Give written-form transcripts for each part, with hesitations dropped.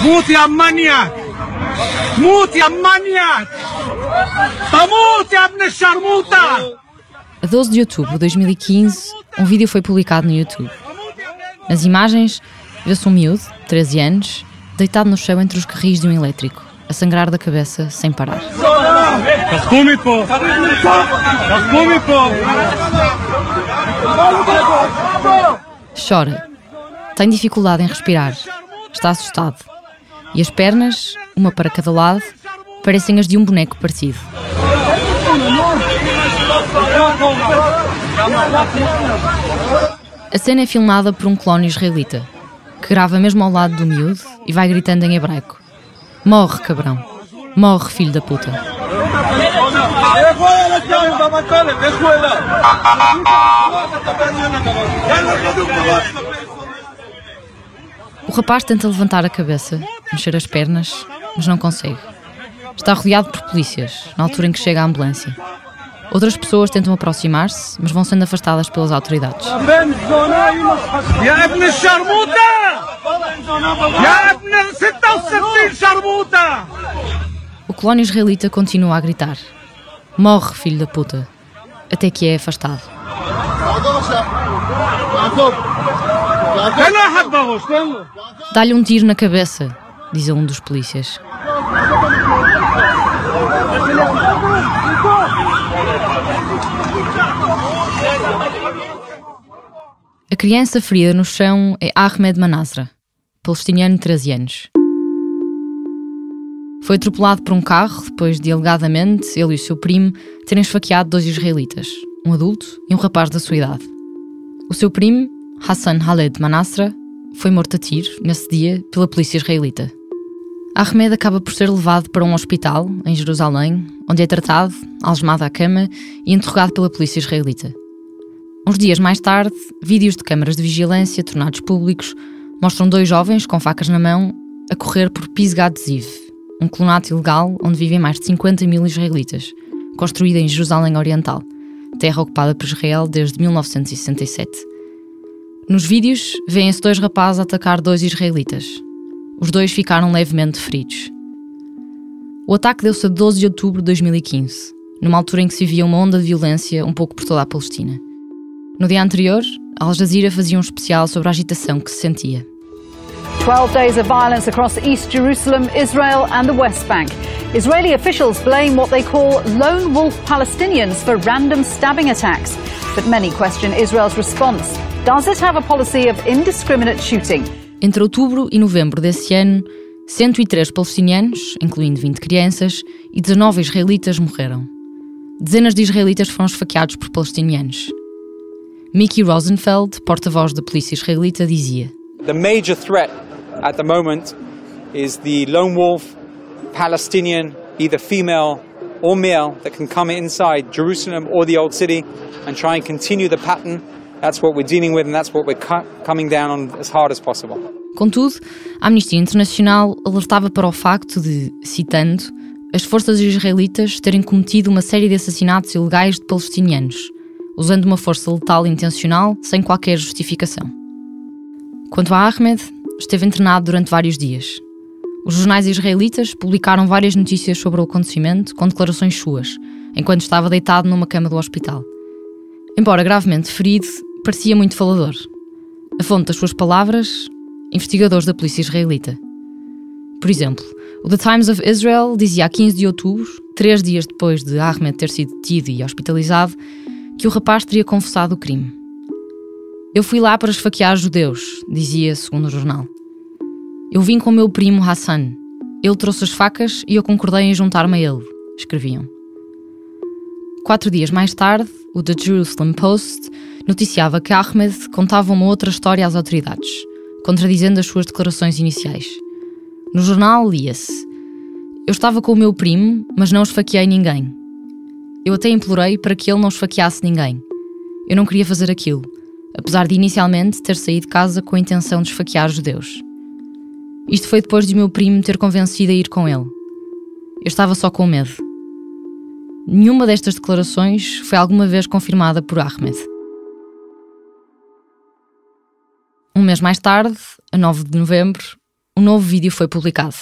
موت يا منياك موت يا منياك تموت يا ابن الشرموطة. A 12 de outubro de 2015, um vídeo foi publicado no YouTube. Nas imagens, vê-se um miúdo, 13 anos, deitado no chão entre os carris de um elétrico, a sangrar da cabeça sem parar. Chora. Tem dificuldade em respirar. Está assustado. E as pernas, uma para cada lado, parecem as de um boneco partido. A cena é filmada por um clone israelita, que grava mesmo ao lado do miúdo e vai gritando em hebraico: "Morre, cabrão! Morre, filho da puta!" O rapaz tenta levantar a cabeça, mexer as pernas, mas não consegue. Está rodeado por polícias, na altura em que chega a ambulância. Outras pessoas tentam aproximar-se, mas vão sendo afastadas pelas autoridades. O clone israelita continua a gritar: "Morre, filho da puta!", até que é afastado. "Dá-lhe um tiro na cabeça", diz um dos polícias. A criança ferida no chão é Ahmed Manasra, palestiniano de 13 anos. Foi atropelado por um carro depois de, alegadamente, ele e o seu primo terem esfaqueado 2 israelitas, um adulto e um rapaz da sua idade. O seu primo, Hassan Khaled Manasra, foi morto a tiro, nesse dia, pela polícia israelita. Ahmed acaba por ser levado para um hospital, em Jerusalém, onde é tratado, algemado à cama e interrogado pela polícia israelita. Uns dias mais tarde, vídeos de câmaras de vigilância tornados públicos mostram 2 jovens com facas na mão a correr por Pisgah Ziv, um colonato ilegal onde vivem mais de 50 mil israelitas, construído em Jerusalém Oriental, terra ocupada por Israel desde 1967. Nos vídeos, vêem-se 2 rapazes atacar 2 israelitas. Os 2 ficaram levemente feridos. O ataque deu-se a 12 de outubro de 2015, numa altura em que se via uma onda de violência um pouco por toda a Palestina. No dia anterior, a Al Jazeera fazia um especial sobre a agitação que se sentia. 12 days of violence across East Jerusalem, Israel and the West Bank. Israeli officials blame what they call lone wolf Palestinians for random stabbing attacks. But many question Israel's response. Does it have a policy of indiscriminate shooting? Entre outubro e novembro desse ano, 103 palestinianos, incluindo 20 crianças, e 19 israelitas morreram. Dezenas de israelitas foram esfaqueados por palestinianos. Miki Rosenfeld, porta-voz da polícia israelita, dizia: "The major threat at the moment is the lone wolf Palestinian, either female or male, that can come inside Jerusalem or the Old City and try and continue the pattern. That's what we're dealing with and that's what we're coming down on as hard as possible." Contudo, a Amnistia Internacional alertava para o facto de, citando, as forças israelitas terem cometido uma série de assassinatos ilegais de palestinianos, usando uma força letal intencional sem qualquer justificação. Quanto a Ahmed, esteve internado durante vários dias. Os jornais israelitas publicaram várias notícias sobre o acontecimento com declarações suas, enquanto estava deitado numa cama do hospital. Embora gravemente ferido, parecia muito falador. A fonte das suas palavras, investigadores da polícia israelita. Por exemplo, o The Times of Israel dizia a 15 de outubro, 3 dias depois de Ahmed ter sido detido e hospitalizado, que o rapaz teria confessado o crime. "Eu fui lá para esfaquear judeus", dizia, segundo o jornal. "Eu vim com o meu primo Hassan. Ele trouxe as facas e eu concordei em juntar-me a ele", escreviam. 4 dias mais tarde, o The Jerusalem Post noticiava que Ahmed contava uma outra história às autoridades, contradizendo as suas declarações iniciais. No jornal lia-se: "Eu estava com o meu primo, mas não esfaqueei ninguém. Eu até implorei para que ele não esfaqueasse ninguém. Eu não queria fazer aquilo, apesar de inicialmente ter saído de casa com a intenção de esfaquear judeus. Isto foi depois de o meu primo me ter convencido a ir com ele. Eu estava só com medo." Nenhuma destas declarações foi alguma vez confirmada por Ahmed. Um mês mais tarde, a 9 de novembro, um novo vídeo foi publicado.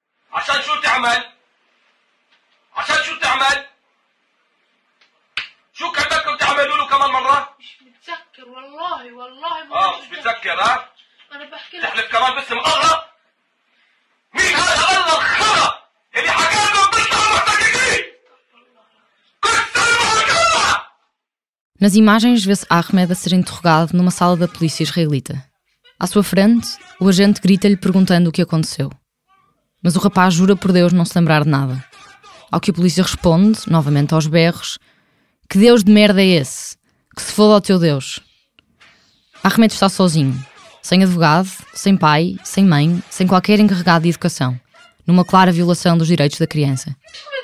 Nas imagens vê-se Ahmed a ser interrogado numa sala da polícia israelita. À sua frente, o agente grita-lhe perguntando o que aconteceu. Mas o rapaz jura por Deus não se lembrar de nada. Ao que a polícia responde, novamente aos berros: que Deus de merda é esse? Que se foda ao teu Deus. Ahmed está sozinho, sem advogado, sem pai, sem mãe, sem qualquer encarregado de educação, numa clara violação dos direitos da criança.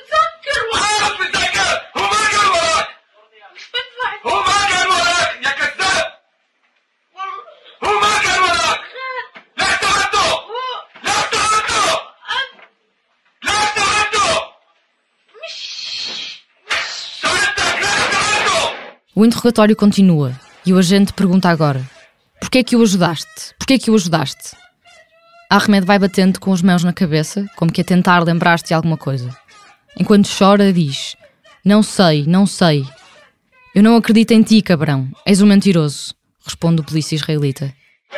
O interrogatório continua e o agente pergunta agora: porquê é que o ajudaste? Porquê é que o ajudaste? Ahmed vai batendo com as mãos na cabeça, como que a tentar lembrar-se de alguma coisa. Enquanto chora, diz: não sei, não sei. Eu não acredito em ti, cabrão. És um mentiroso, responde o polícia israelita.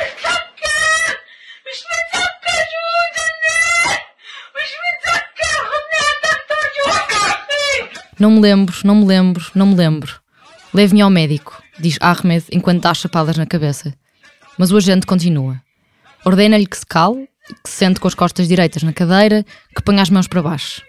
Não me lembro, não me lembro, não me lembro. Leve-me ao médico, diz Ahmed enquanto dá chapadas na cabeça. Mas o agente continua. Ordena-lhe que se cale, que se sente com as costas direitas na cadeira, que ponha as mãos para baixo.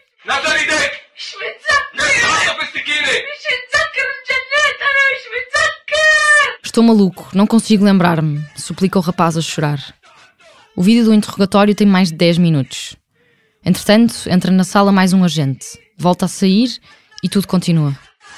Estou maluco, não consigo lembrar-me, suplica o rapaz a chorar. O vídeo do interrogatório tem mais de 10 minutos. Entretanto, entra na sala mais um agente. Volta a sair e tudo continua.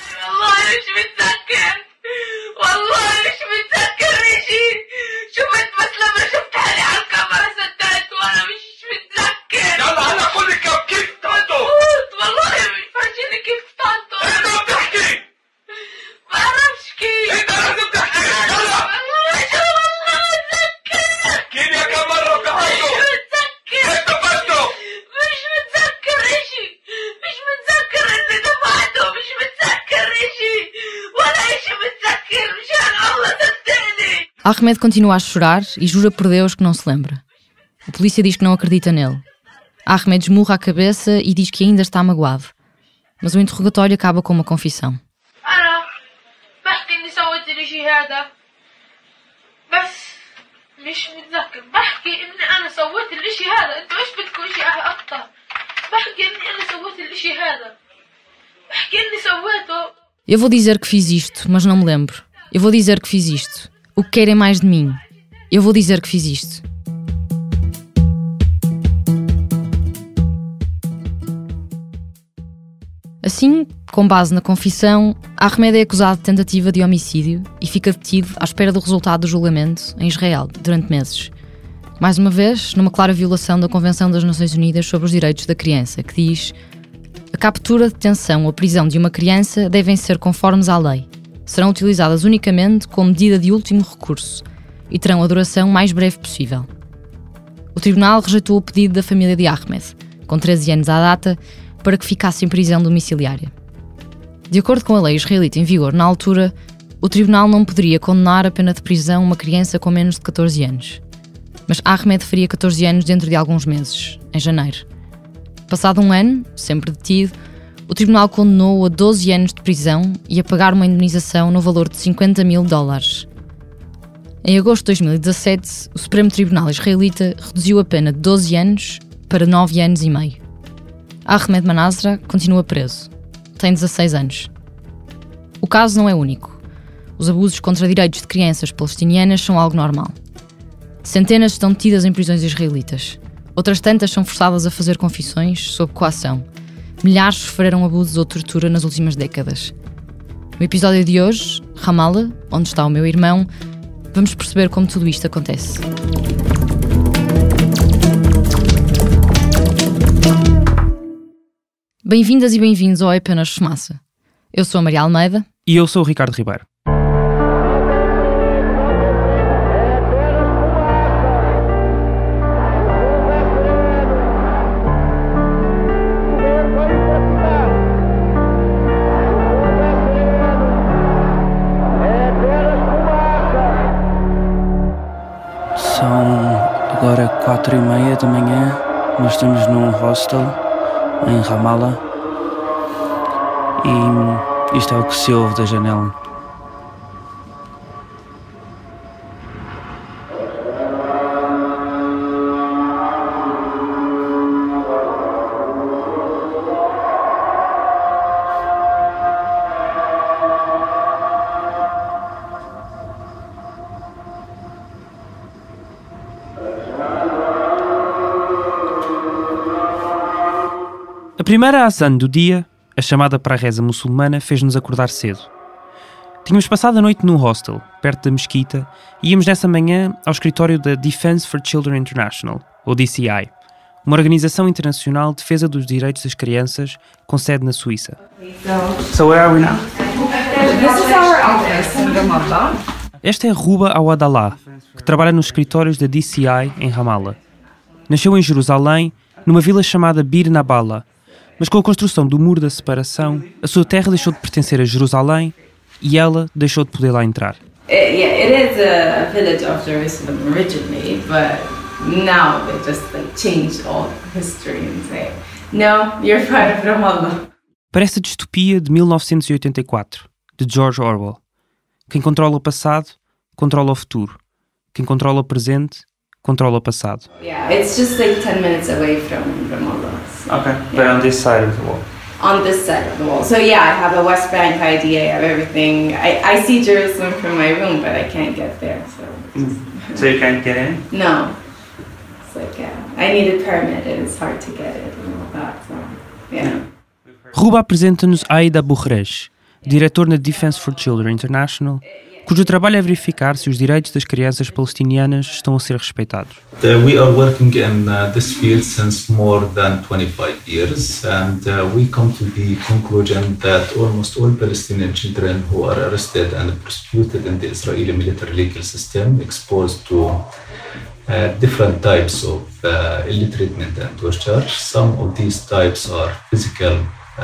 Ahmed continua a chorar e jura por Deus que não se lembra. A polícia diz que não acredita nele. Ahmed esmurra a cabeça e diz que ainda está magoado. Mas o interrogatório acaba com uma confissão. Eu vou dizer que fiz isto, mas não me lembro. Eu vou dizer que fiz isto. O que querem mais de mim? Eu vou dizer que fiz isto. Assim, com base na confissão, Ahmed é acusado de tentativa de homicídio e fica detido à espera do resultado do julgamento em Israel durante meses. Mais uma vez, numa clara violação da Convenção das Nações Unidas sobre os Direitos da Criança, que diz: a captura, detenção ou prisão de uma criança devem ser conformes à lei. Serão utilizadas unicamente como medida de último recurso e terão a duração mais breve possível. O tribunal rejeitou o pedido da família de Ahmed, com 13 anos à data, para que ficasse em prisão domiciliária. De acordo com a lei israelita em vigor na altura, o tribunal não poderia condenar a pena de prisão uma criança com menos de 14 anos. Mas Ahmed faria 14 anos dentro de alguns meses, em janeiro. Passado um ano, sempre detido, o tribunal condenou-o a 12 anos de prisão e a pagar uma indemnização no valor de $50.000. Em agosto de 2017, o Supremo Tribunal israelita reduziu a pena de 12 anos para 9 anos e meio. Ahmed Manasra continua preso. Tem 16 anos. O caso não é único. Os abusos contra direitos de crianças palestinianas são algo normal. Centenas estão detidas em prisões israelitas. Outras tantas são forçadas a fazer confissões sob coação. Milhares sofreram abusos ou tortura nas últimas décadas. No episódio de hoje, Ramallah, onde está o meu irmão, vamos perceber como tudo isto acontece. Bem-vindas e bem-vindos ao Apenas Fumaça. Eu sou a Maria Almeida. E eu sou o Ricardo Ribeiro. São agora 4:30 da manhã. Nós estamos num hostel em Ramallah e isto é o que se ouve da janela. A primeira azan do dia, a chamada para a reza muçulmana, fez-nos acordar cedo. Tínhamos passado a noite num hostel, perto da mesquita, e íamos nessa manhã ao escritório da Defense for Children International, ou DCI, uma organização internacional de defesa dos direitos das crianças com sede na Suíça. So where are we now? This is our office in Ramallah. Esta é Ruba Awadallah, que trabalha nos escritórios da DCI em Ramallah. Nasceu em Jerusalém, numa vila chamada Bir Nabala, mas com a construção do Muro da Separação, a sua terra deixou de pertencer a Jerusalém e ela deixou de poder lá entrar. It is a village of Jerusalem originally, but now they just changed all history and say, no, you're part of Ramallah. Parece a distopia de 1984, de George Orwell. Quem controla o passado, controla o futuro. Quem controla o presente, controla o passado. Yeah, it's just 10 minutes away from Ramallah. So, Okay, but on this side of the wall. On this side of the wall. So yeah, I have a West Bank ID, I have everything. I see Jerusalem from my room, but I can't get there. So you can't get in? No. It's I need a permit, it's hard to get it and all that, so yeah. Ruba apresenta-nos Aida Bourresh, diretor na Defense for Children International, cujo trabalho é verificar se os direitos das crianças palestinianas estão a ser respeitados. We are working in this field since more than 25 years, and we come to the conclusion that almost all Palestinian children who are arrested and prosecuted in the Israeli military legal system exposed to different types of ill treatment and torture. Some of these types are physical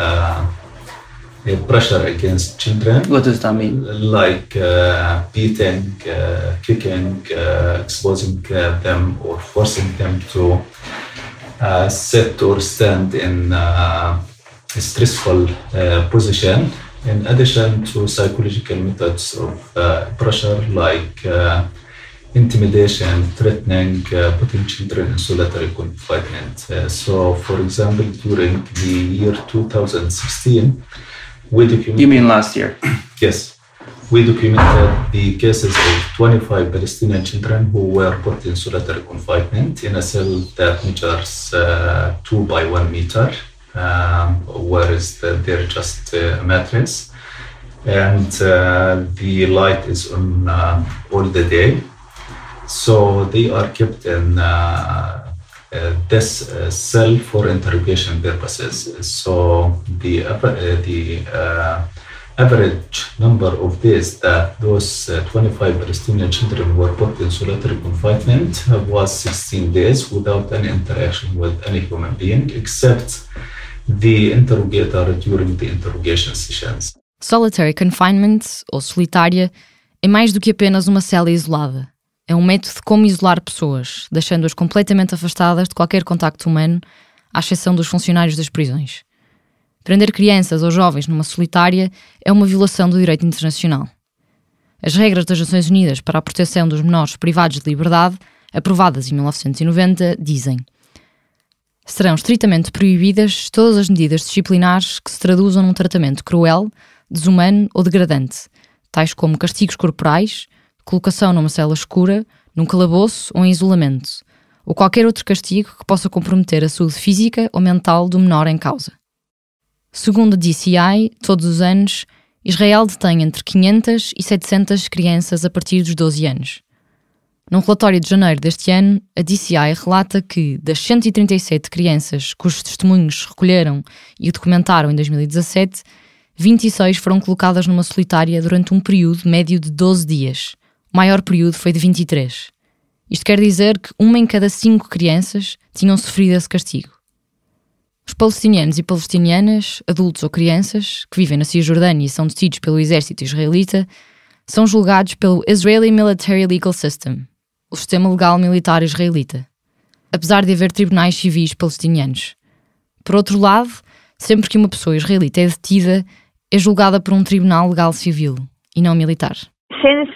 pressure against children. What does that mean? Like beating, kicking, exposing them or forcing them to sit or stand in a stressful position. In addition to psychological methods of pressure like intimidation, threatening, putting children in solitary confinement. So, for example, during the year 2016, we documented... You mean last year? Yes. We documented the cases of 25 Palestinian children who were put in solitary confinement in a cell that measures 2 by 1 meter, whereas they're just a mattress. And the light is on all the day. So they are kept in this cell for interrogation purposes. So the average number of days that those 25 Palestinian children were put in solitary confinement was 16 days without any interaction with any human being except the interrogator during the interrogation sessions. Solitary confinement, ou solitária, é mais do que apenas uma cela isolada. É um método de como isolar pessoas, deixando-as completamente afastadas de qualquer contacto humano, à exceção dos funcionários das prisões. Prender crianças ou jovens numa solitária é uma violação do direito internacional. As regras das Nações Unidas para a proteção dos menores privados de liberdade, aprovadas em 1990, dizem: serão estritamente proibidas todas as medidas disciplinares que se traduzam num tratamento cruel, desumano ou degradante, tais como castigos corporais, colocação numa cela escura, num calabouço ou em isolamento, ou qualquer outro castigo que possa comprometer a saúde física ou mental do menor em causa. Segundo a DCI, todos os anos, Israel detém entre 500 e 700 crianças a partir dos 12 anos. Num relatório de janeiro deste ano, a DCI relata que, das 137 crianças cujos testemunhos recolheram e o documentaram em 2017, 26 foram colocadas numa solitária durante um período médio de 12 dias. O maior período foi de 23. Isto quer dizer que 1 em cada 5 crianças tinham sofrido esse castigo. Os palestinianos e palestinianas, adultos ou crianças, que vivem na Cisjordânia e são detidos pelo exército israelita, são julgados pelo Israeli Military Legal System. o sistema legal militar israelita, apesar de haver tribunais civis palestinianos. Por outro lado, sempre que uma pessoa israelita é detida, é julgada por um tribunal legal civil e não militar. Since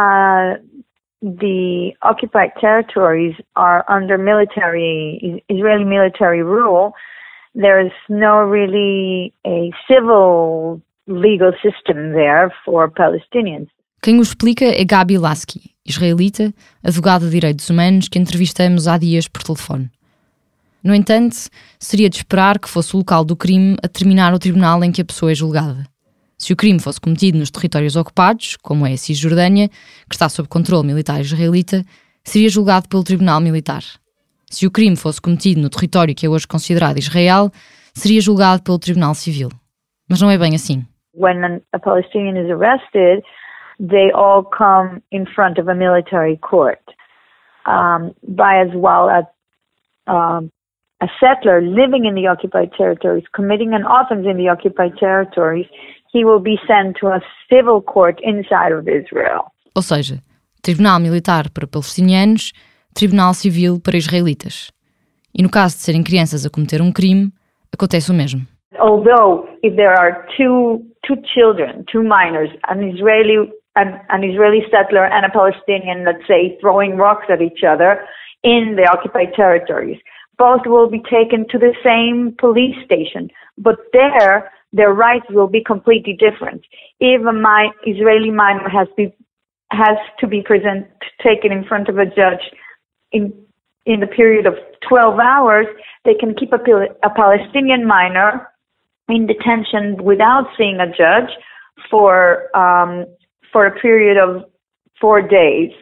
the occupied territories are under Israeli military rule, there is no really a civil legal system there for Palestinians. Quem o explica é Gabi Lasky, israelita, advogada de direitos humanos que entrevistamos há dias por telefone. No entanto, seria de esperar que fosse o local do crime a determinar o tribunal em que a pessoa é julgada. Se o crime fosse cometido nos territórios ocupados, como é a Cisjordânia, que está sob controle militar israelita, seria julgado pelo tribunal militar. Se o crime fosse cometido no território que é hoje considerado Israel, seria julgado pelo tribunal civil. Mas não é bem assim. When a Palestinian is arrested, they all come in front of a military court. By as well as a settler living in the occupied territories, committing an offense in the occupied territories, he will be sent to a civil court inside of Israel. Ou seja, tribunal militar para palestinianos, tribunal civil para israelitas. E no caso de serem crianças a cometer um crime, acontece o mesmo. Although if there are two children, two minors, an Israeli settler and a Palestinian, let's say, throwing rocks at each other in the occupied territories, both will be taken to the same police station, but their rights will be completely different. If a Israeli minor has to be taken in front of a judge in the period of 12 hours, they can keep a Palestinian minor in detention without seeing a judge for a period of 4 days.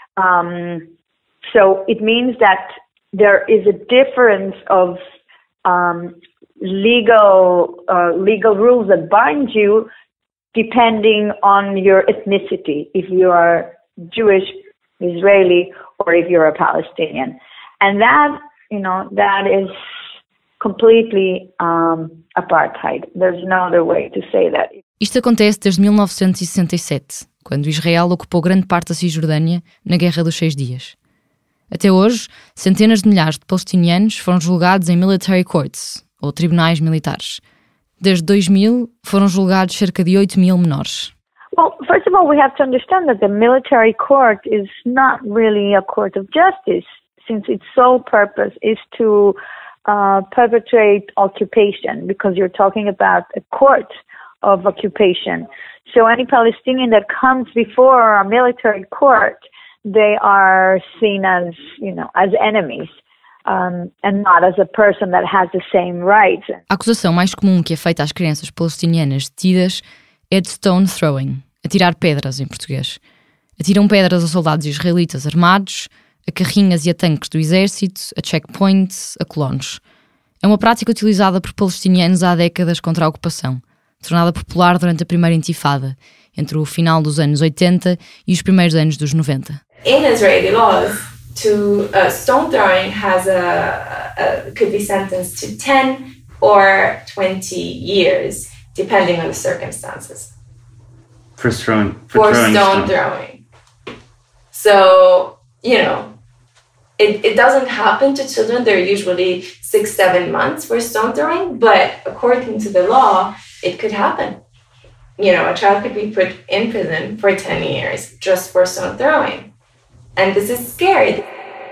So it means that there is a difference of legal rules that bind you depending on your ethnicity, if you are Jewish, Israeli, or if you're a Palestinian. And that is completely apartheid. There's no other way to say that. Isto acontece desde 1967, quando Israel ocupou grande parte da Cisjordânia na Guerra dos 6 Dias. Até hoje, centenas de milhares de palestinianos foram julgados em military courts, ou tribunais militares. Desde 2000, foram julgados cerca de 8.000 menores. Well, first of all, we have to understand that the military court is not really a court of justice, since its sole purpose is to perpetrate occupation, because you're talking about a court of occupation. So any Palestinian that comes before a military court, they are seen as enemies, and not as a person that has the same rights. A acusação mais comum que é feita às crianças palestinianas detidas é de stone throwing, atirar pedras em português. Atiram pedras a soldados israelitas armados, a carrinhas e a tanques do exército, a checkpoints, a colonos. É uma prática utilizada por palestinianos há décadas contra a ocupação, tornada popular durante a primeira intifada, entre o final dos anos 80 e os primeiros anos dos 90. In Israeli laws, stone throwing could be sentenced to 10 or 20 years, depending on the circumstances. For stone throwing. So, it doesn't happen to children. They're usually 6-7 months for stone throwing, but according to the law, it could happen. A child could be put in prison for 10 years just for stone throwing. And this is scary.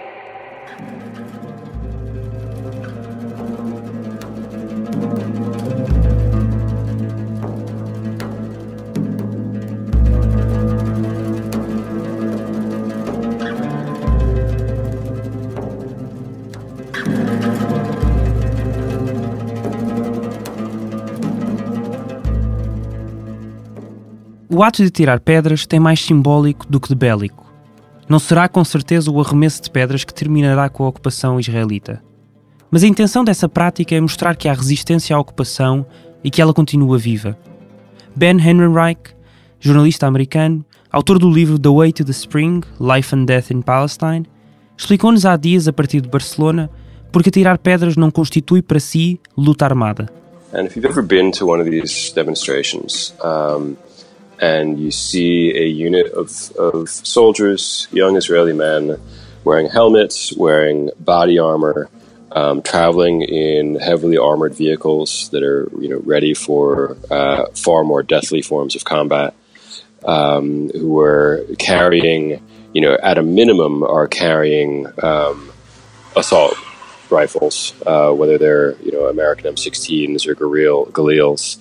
O ato de tirar pedras tem mais simbólico do que de bélico. Não será com certeza o arremesso de pedras que terminará com a ocupação israelita. Mas a intenção dessa prática é mostrar que há resistência à ocupação e que ela continua viva. Ben Henrenreich, jornalista americano, autor do livro The Way to the Spring, Life and Death in Palestine, explicou-nos há dias, a partir de Barcelona, porque atirar pedras não constitui para si luta armada. And if you've ever been to one of these demonstrations, and you see a unit of soldiers, young Israeli men, wearing helmets, wearing body armor, traveling in heavily armored vehicles that are, ready for far more deathly forms of combat, who are carrying, at a minimum, are carrying assault rifles, whether they're, American M16s or Galils.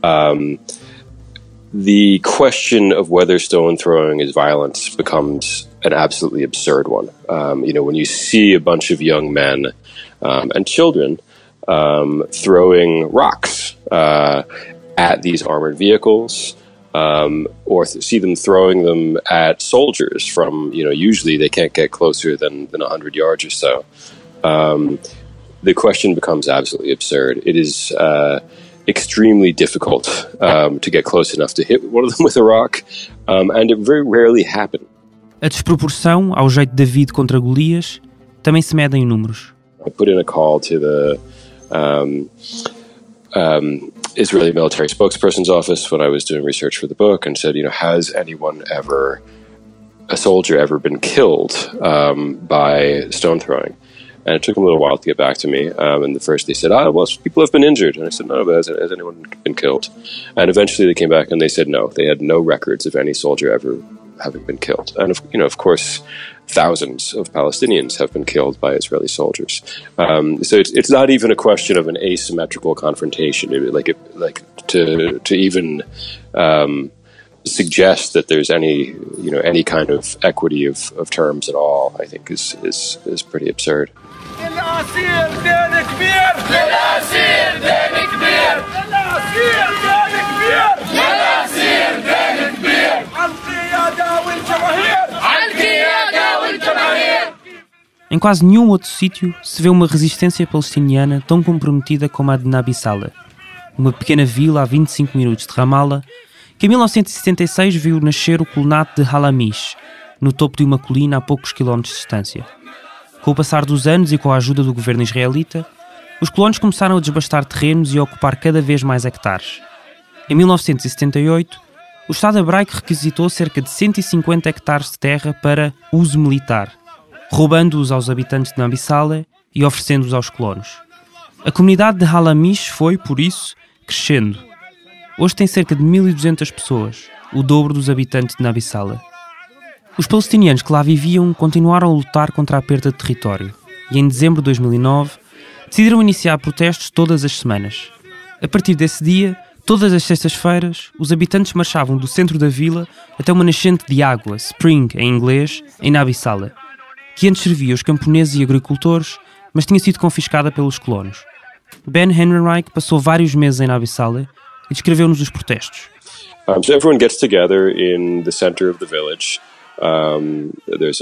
The question of whether stone throwing is violence becomes an absolutely absurd one. When you see a bunch of young men and children throwing rocks at these armored vehicles, or see them throwing them at soldiers from, usually they can't get closer than 100 yards or so. The question becomes absolutely absurd. It is extremely difficult to get close enough to hit one of them with a rock, and it very rarely happens. A desproporção, ao jeito de David contra Golias, também se mede em números. I put in a call to the Israeli military spokesperson's office when I was doing research for the book and said, has a soldier ever been killed by stone throwing? And it took them a little while to get back to me. And the first they said, people have been injured. And I said, no, but has anyone been killed? And eventually they came back and they said no. They had no records of any soldier ever having been killed. And, of course, thousands of Palestinians have been killed by Israeli soldiers. So it's not even a question of an asymmetrical confrontation. To even suggest that there's any kind of equity of terms at all, I think is pretty absurd. Em quase nenhum outro sítio se vê uma resistência palestiniana tão comprometida como a de Nabi Saleh, uma pequena vila a 25 minutos de Ramallah, que em 1976 viu nascer o colonato de Halamish, no topo de uma colina a poucos quilómetros de distância. Com o passar dos anos e com a ajuda do governo israelita, os colonos começaram a desbastar terrenos e a ocupar cada vez mais hectares. Em 1978, o Estado hebraico requisitou cerca de 150 hectares de terra para uso militar, roubando-os aos habitantes de Nabi Saleh e oferecendo-os aos colonos. A comunidade de Halamish foi, por isso, crescendo. Hoje tem cerca de 1.200 pessoas, o dobro dos habitantes de Nabi Saleh. Os palestinianos que lá viviam continuaram a lutar contra a perda de território e, em dezembro de 2009, decidiram iniciar protestos todas as semanas. A partir desse dia, todas as sextas-feiras, os habitantes marchavam do centro da vila até uma nascente de água, spring em inglês, em Nabi Saleh, que antes servia os camponeses e agricultores, mas tinha sido confiscada pelos colonos. Ben Henrenreich passou vários meses em Nabi Saleh e descreveu-nos os protestos. So everyone gets together in the center of the village. There's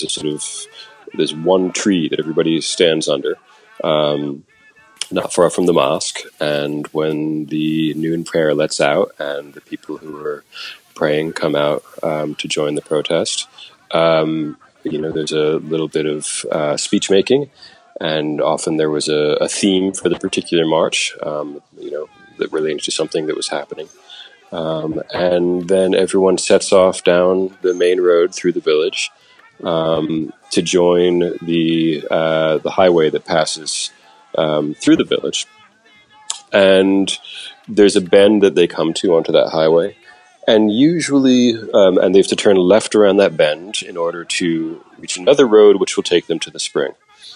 one tree that everybody stands under, not far from the mosque. And when the noon prayer lets out and the people who are praying come out to join the protest, there's a little bit of speech making, and often there was a theme for the particular march, that related to something that was happening. And then everyone sets off down the main road through the village to join the highway that passes through the village. And there's a bend that they come to onto that highway. And usually, and they have to turn left around that bend in order to reach another road which will take them to the spring.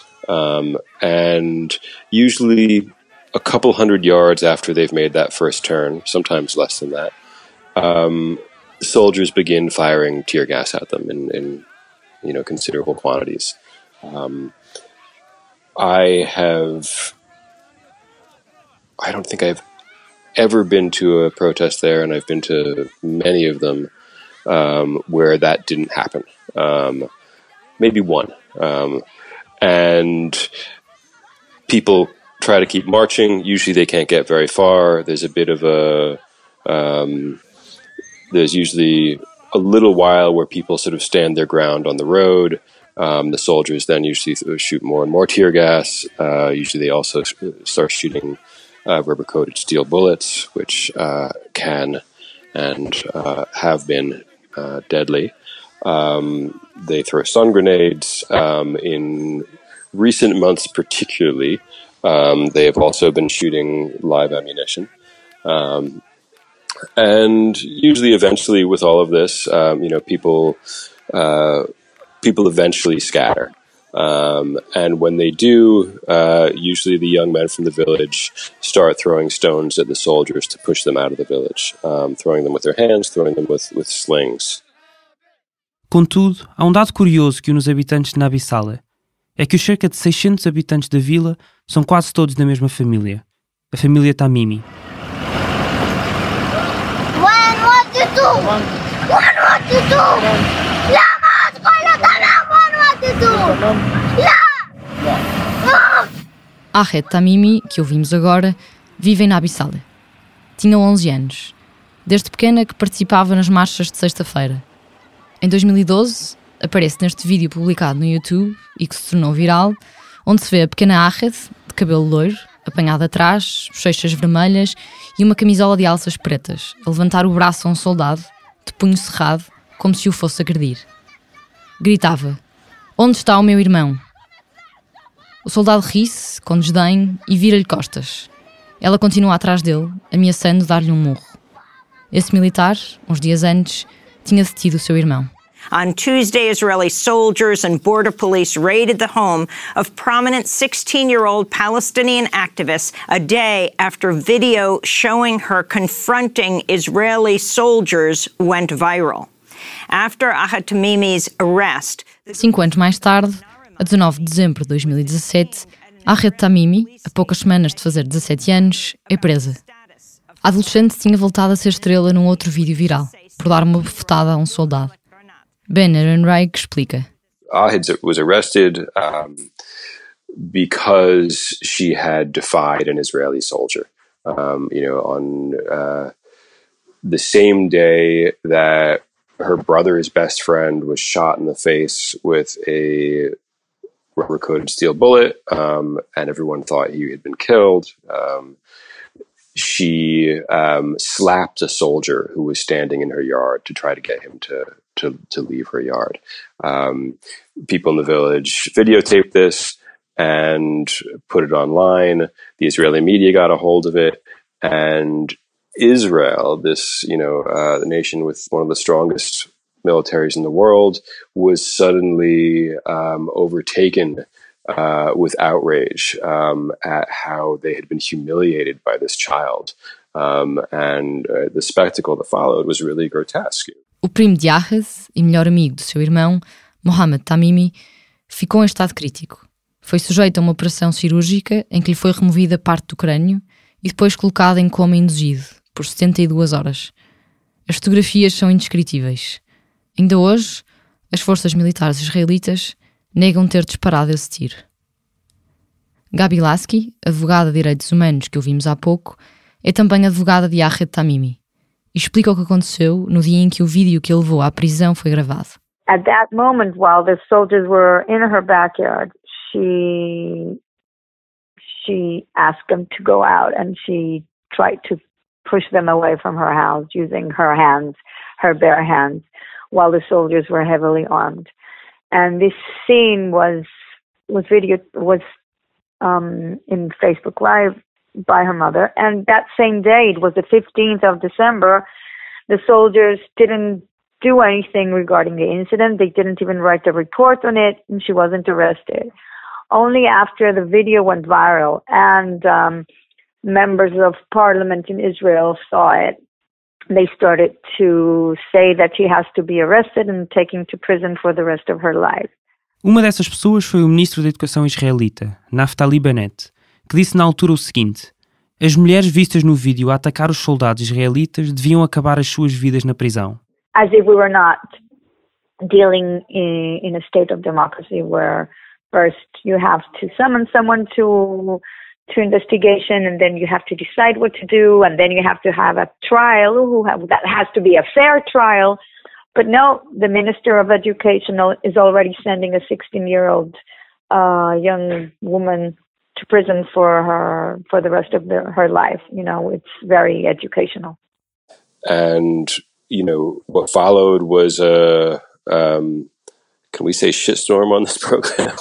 And usually a couple hundred yards after they've made that first turn, sometimes less than that, soldiers begin firing tear gas at them in considerable quantities. I don't think I've ever been to a protest there, and I've been to many of them where that didn't happen. Maybe one. And people try to keep marching. Usually they can't get very far. There's a bit of there's usually a little while where people sort of stand their ground on the road. The soldiers then usually shoot more and more tear gas. Usually they also start shooting rubber-coated steel bullets, which can and have been deadly. They throw stun grenades. In recent months, particularly, they have also been shooting live ammunition. And usually, eventually, with all of this, people eventually scatter. And when they do, usually the young men from the village start throwing stones at the soldiers to push them out of the village, throwing them with their hands, throwing them with slings. Contudo, há dado curioso que une os habitantes de Nabissala. É que os cerca de 600 habitantes da vila são quase todos da mesma família. A família Tamimi. Ahed Tamimi, que ouvimos agora, vive em Nabissala. Tinha 11 anos. Desde pequena que participava nas marchas de sexta-feira. Em 2012, aparece neste vídeo publicado no YouTube e que se tornou viral, onde se vê a pequena Ahed, de cabelo loiro, apanhada atrás, bochechas vermelhas e uma camisola de alças pretas, a levantar o braço a um soldado, de punho cerrado, como se o fosse agredir. Gritava: "Onde está o meu irmão?" O soldado ri-se, com desdém, e vira-lhe costas. Ela continua atrás dele, ameaçando dar-lhe um murro. Esse militar, uns dias antes, tinha detido o seu irmão. On Tuesday, Israeli soldiers and border police raided the home of prominent 16-year-old Palestinian activist a day after video showing her confronting Israeli soldiers went viral. After Ahed Tamimi's arrest... 5 anos mais tarde, a 19 de dezembro de 2017, Ahed Tamimi, a poucas semanas de fazer 17 anos, é presa. A adolescente tinha voltado a ser estrela num outro vídeo viral, por dar uma bofetada a um soldado. Ben Ehrenreich explica. Ahed was arrested because she had defied an Israeli soldier. On the same day that her brother's best friend was shot in the face with a rubber-coated steel bullet, and everyone thought he had been killed. She slapped a soldier who was standing in her yard to try to get him to leave her yard. People in the village videotaped this and put it online. The Israeli media got a hold of it, and Israel, the nation with one of the strongest militaries in the world, was suddenly overtaken with outrage at how they had been humiliated by this child. And the spectacle that followed was really grotesque. O primo de Ahed e melhor amigo do seu irmão, Mohammed Tamimi, ficou em estado crítico. Foi sujeito a uma operação cirúrgica em que lhe foi removida parte do crânio e depois colocado em coma induzido por 72 horas. As fotografias são indescritíveis. Ainda hoje, as forças militares israelitas negam ter disparado esse tiro. Gabi Lasky, advogada de direitos humanos que ouvimos há pouco, é também advogada de Ahed Tamimi e explica o que aconteceu no dia em que o vídeo que a levou à prisão foi gravado. At that moment, while the soldiers were in her backyard, she asked them to go out, and she tried to push them away from her house using her hands, her bare hands, while the soldiers were heavily armed. And this scene was in Facebook Live by her mother. And that same day, it was the 15th of December, the soldiers didn't do anything regarding the incident. They didn't even write a report on it, and she wasn't arrested. Only after the video went viral and members of parliament in Israel saw it, they started to say that she has to be arrested and taken to prison for the rest of her life. Uma dessas pessoas foi o ministro da Educação israelita, Naftali Bennett, que disse na altura o seguinte: as mulheres vistas no vídeo a atacar os soldados israelitas deviam acabar as suas vidas na prisão. As if we were not dealing in a state of democracy where first you have to summon someone to investigation, and then you have to decide what to do, and then you have to have a trial that has to be a fair trial. But no, the Minister of Education is already sending a 16-year-old young woman to prison for the rest of her life. It's very educational. And, what followed was can we say shitstorm on this program?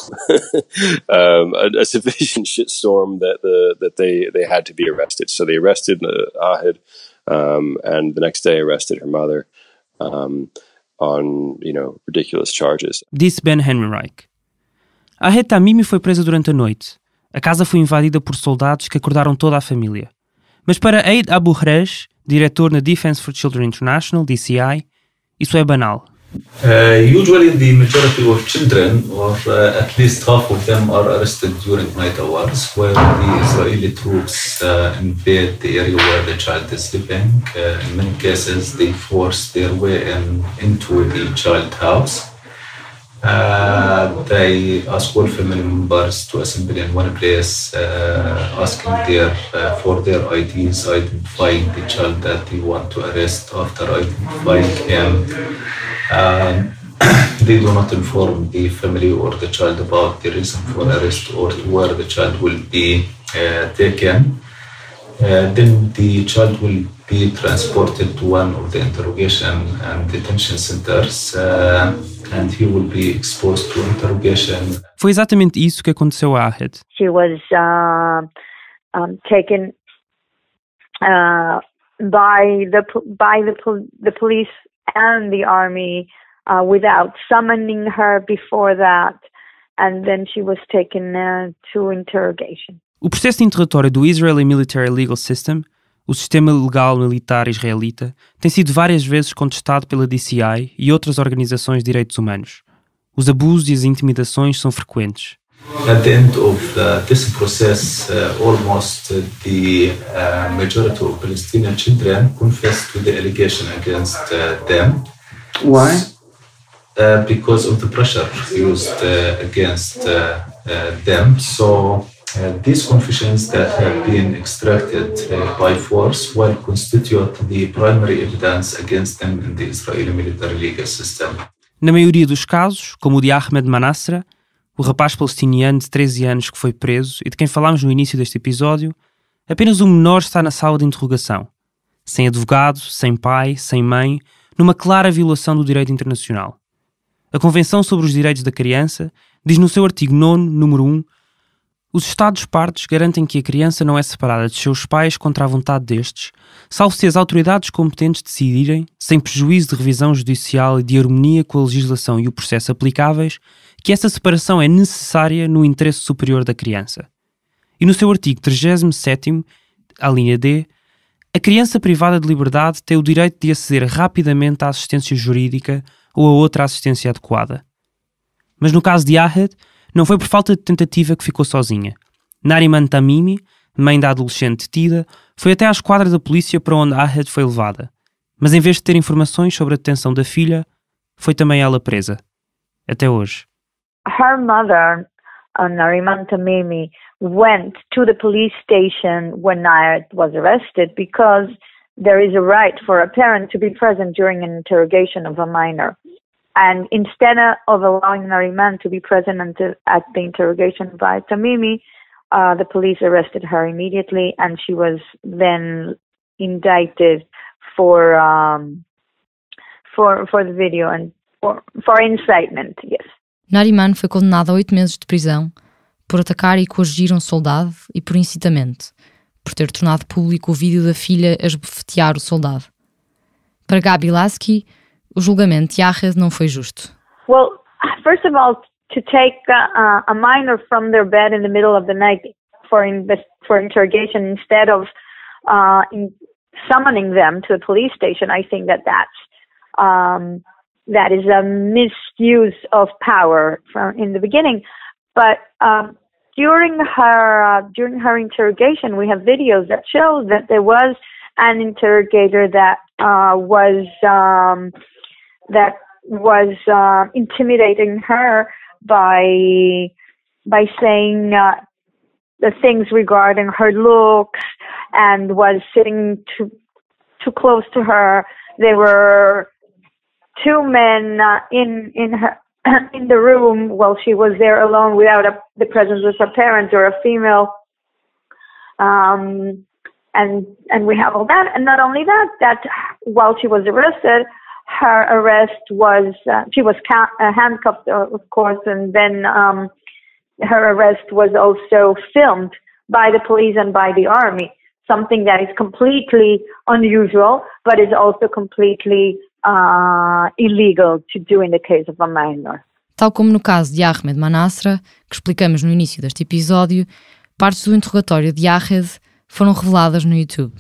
A sufficient shitstorm that they had to be arrested. So they arrested Ahed, and the next day arrested her mother on ridiculous charges. Disse Ben Henreich. Ahed Tamimi foi presa durante a noite. A casa foi invadida por soldados que acordaram toda a família. Mas para Eid Abu Hrej, diretor na Defense for Children International, DCI, isso é banal. Usually the majority of children, or at least half of them, are arrested during night hours, where the Israeli troops invade the area where the child is living. In many cases, they force their way into the child house. They ask all family members to assemble in one place, asking for their IDs, identifying the child that they want to arrest. After identifying him, they do not inform the family or the child about the reason for arrest or where the child will be taken. Then the child will be transported to one of the interrogation and detention centers, and he will be exposed to interrogation. Foi exatamente isso que aconteceu a Ahed. She was taken by the police and the army without summoning her before that, and then she was taken to interrogation. O processo de interrogatório do Israeli Military Legal System, o sistema legal militar israelita, tem sido várias vezes contestado pela DCI e outras organizações de direitos humanos. Os abusos e as intimidações são frequentes. At the end of this process, almost the majority of Palestinian children confessed to the allegation against them. Why? Because of the pressure used against them. So these confessions that have been extracted by force will constitute the primary evidence against them in the Israeli military legal system. Na maioria dos casos, como o de Ahmed Manasseh, o rapaz palestiniano de 13 anos que foi preso e de quem falámos no início deste episódio, apenas o menor está na sala de interrogação, sem advogado, sem pai, sem mãe, numa clara violação do direito internacional. A Convenção sobre os Direitos da Criança diz no seu artigo 9º, número 1, os Estados-partes garantem que a criança não é separada de seus pais contra a vontade destes, salvo se as autoridades competentes decidirem, sem prejuízo de revisão judicial e de harmonia com a legislação e o processo aplicáveis, que essa separação é necessária no interesse superior da criança. E no seu artigo 37º, à linha D, a criança privada de liberdade tem o direito de aceder rapidamente à assistência jurídica ou a outra assistência adequada. Mas no caso de Ahed, não foi por falta de tentativa que ficou sozinha. Nariman Tamimi, mãe da adolescente detida, foi até à esquadra da polícia para onde Ahed foi levada. Mas em vez de ter informações sobre a detenção da filha, foi também ela presa. Até hoje. Her mother, Nariman Tamimi, went to the police station when Ahed was arrested because there is a right for a parent to be present during an interrogation of a minor. And instead of allowing Nariman to be present at the interrogation by Tamimi, the police arrested her immediately, and she was then indicted for the video and for incitement. Yes. Nariman foi condenada a 8 meses de prisão por atacar e coagir um soldado e por incitamento, por ter tornado público o vídeo da filha a esbofetear o soldado. Para Gabi Lasky, o julgamento de Ahed não foi justo. Well, first of all, to take a minor from their bed in the middle of the night for interrogation instead of summoning them to a police station, I think that is a misuse of power in the beginning. But during her interrogation, we have videos that show that there was an interrogator that was intimidating her by saying the things regarding her looks and was sitting too close to her. There were 2 men in the room while she was there alone without the presence of her parents or a female. and we have all that. And not only that, that while she was arrested, her arrest was, she was handcuffed, of course, and then her arrest was also filmed by the police and by the army, something that is completely unusual, but is also completely illegal to do in the case of a minor. Tal como no caso de Ahmed Manasra, que explicamos no início deste episódio, partes do interrogatório de Ahed foram reveladas no YouTube.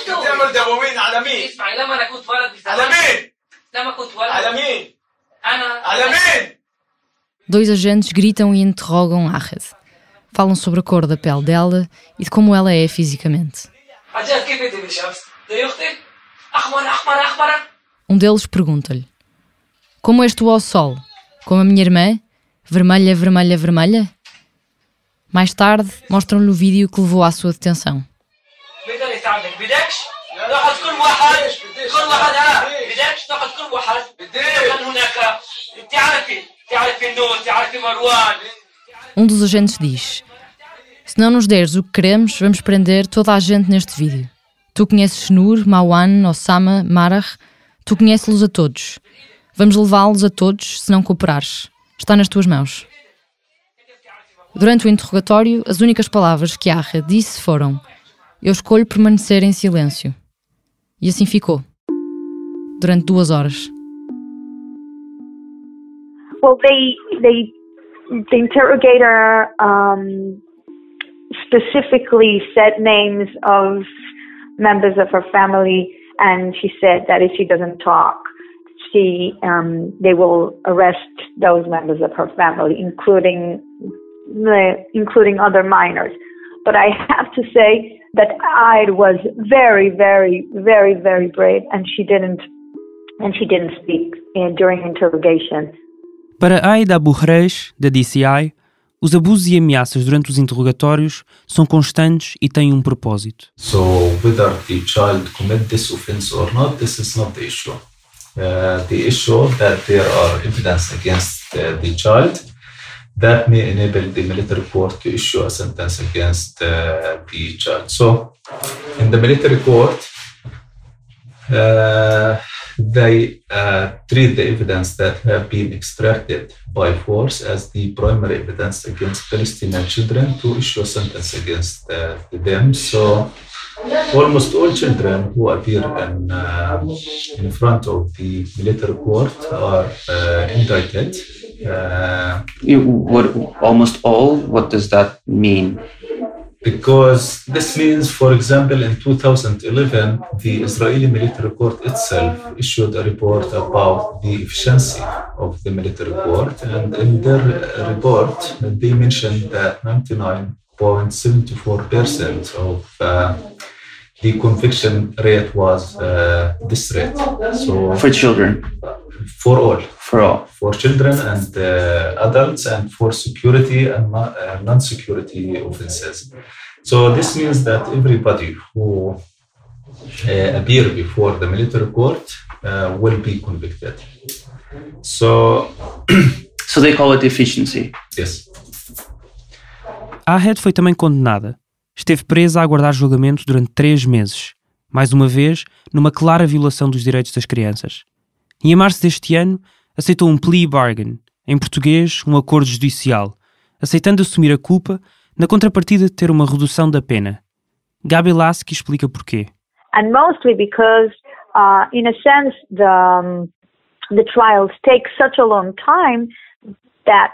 Dois agentes gritam e interrogam Ahed. Falam sobre a cor da pele dela e de como ela é fisicamente. Um deles pergunta-lhe: como és tu ao sol? Como a minha irmã? Vermelha, vermelha, vermelha? Mais tarde, mostram-lhe o vídeo que levou à sua detenção. Um dos agentes diz: se não nos deres o que queremos, vamos prender toda a gente neste vídeo. Tu conheces Nur, Mawan, Osama, Marah, tu conheces-los a todos. Vamos levá-los a todos se não cooperares. Está nas tuas mãos. Durante o interrogatório, as únicas palavras que Ahed disse foram: eu escolho permanecer em silêncio. E assim ficou. Durante 2 horas. Well, the interrogator specifically said names of members of her family, and she said that if she doesn't talk, they will arrest those members of her family, including other minors. But I have to say that Ahed was very, very, very, very brave, and she didn't speak during interrogation. Para Ahed Abu Hreish, da DCI, os abusos e ameaças durante os interrogatórios são constantes e têm um propósito. So whether the child commit this offense or not, this is not the issue. The issue that there are evidence against the child that may enable the military court to issue a sentence against the child. So in the military court, they treat the evidence that have been extracted by force as the primary evidence against Palestinian children to issue a sentence against them. So almost all children who appear in front of the military court are indicted. Almost all? What does that mean? Because this means, for example, in 2011, the Israeli military court itself issued a report about the efficiency of the military court. And in their report, they mentioned that 99.74% of the conviction rate was this rate. So For children? For all. For all. For children and adults, and for security and non-security offenses. So this means that everybody who appear before the military court will be convicted. So they call it efficiency? Yes. Ahed foi também condenada. Esteve presa a aguardar julgamento durante 3 meses, mais uma vez numa clara violação dos direitos das crianças. E em março deste ano, aceitou um plea bargain, em português, um acordo judicial, aceitando assumir a culpa na contrapartida de ter uma redução da pena. Gabi Lasky explica porquê. And mostly because, in a sense, the trials take such a long time that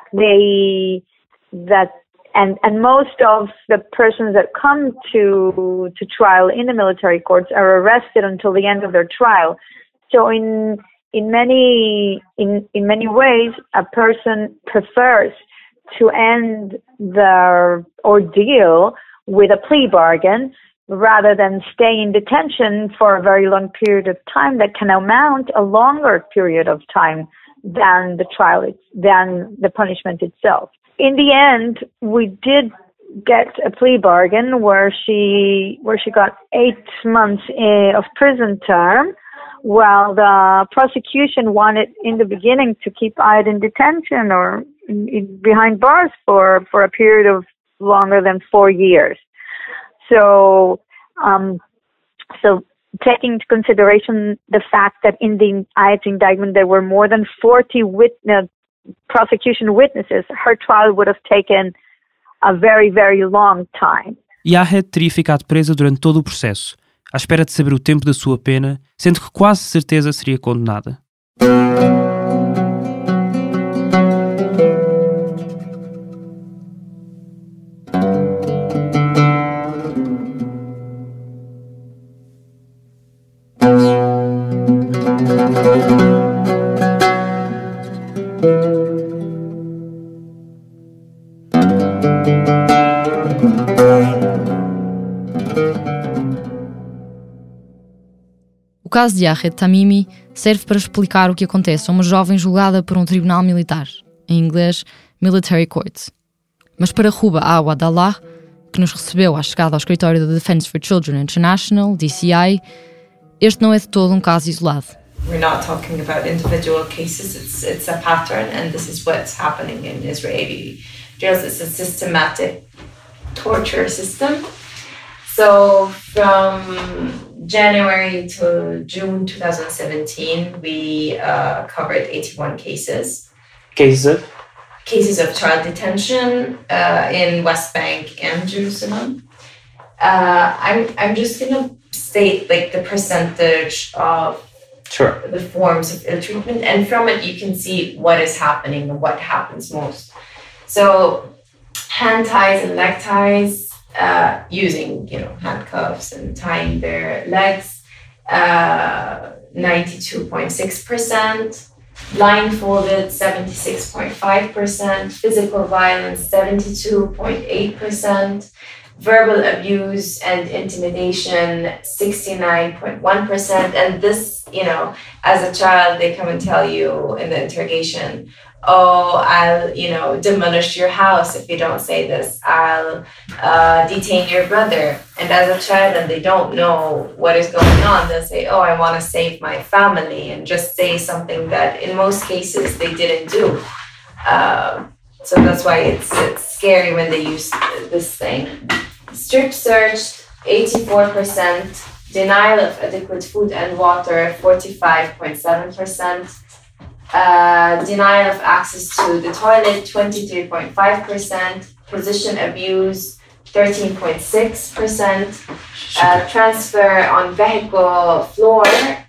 and most of the persons that come to trial in the military courts are arrested until the end of their trial. So in many ways, a person prefers to end their ordeal with a plea bargain rather than stay in detention for a very long period of time that can amount a longer period of time than the trial, than the punishment itself. In the end, we did get a plea bargain where she got 8 months of prison term, while the prosecution wanted in the beginning to keep Ahed in detention or behind bars for a period of longer than 4 years. So So taking into consideration the fact that in the IH indictment there were more than 40 prosecution witnesses, her trial would have taken a very, very long time. Yahed teria ficado presa durante todo o processo, à espera de saber o tempo da sua pena, sendo que quase certeza seria condenada. O caso de Yahed Tamimi serve para explicar o que acontece a uma jovem julgada por um tribunal militar, em inglês Military Court. Mas para Ruba Awad Allah, que nos recebeu à chegada ao escritório da Defence for Children International, DCI, este não é de todo um caso isolado. We're not talking about individual cases, it's a pattern, and this is what's happening in Israeli jails. It's a systematic torture system. So from January to June 2017, we covered 81 cases. Cases of child detention in West Bank and Jerusalem. I'm just gonna state like the percentage of the forms of ill treatment, and from it you can see what is happening and what happens most. So hand ties and leg ties, using handcuffs and tying their legs, 92.6%, blindfolded 76.5%, physical violence 72.8%, verbal abuse and intimidation 69.1%. And this, as a child, they come and tell you in the interrogation, oh, I'll, demolish your house if you don't say this. I'll detain your brother. And as a child, and they don't know what is going on, they'll say, oh, I want to save my family, and just say something that in most cases they didn't do. So that's why it's scary when they use this thing. Strip search, 84%. Denial of adequate food and water, 45.7%. Denial of access to the toilet, 23.5%. Position abuse, 13.6%. Transfer on vehicle floor,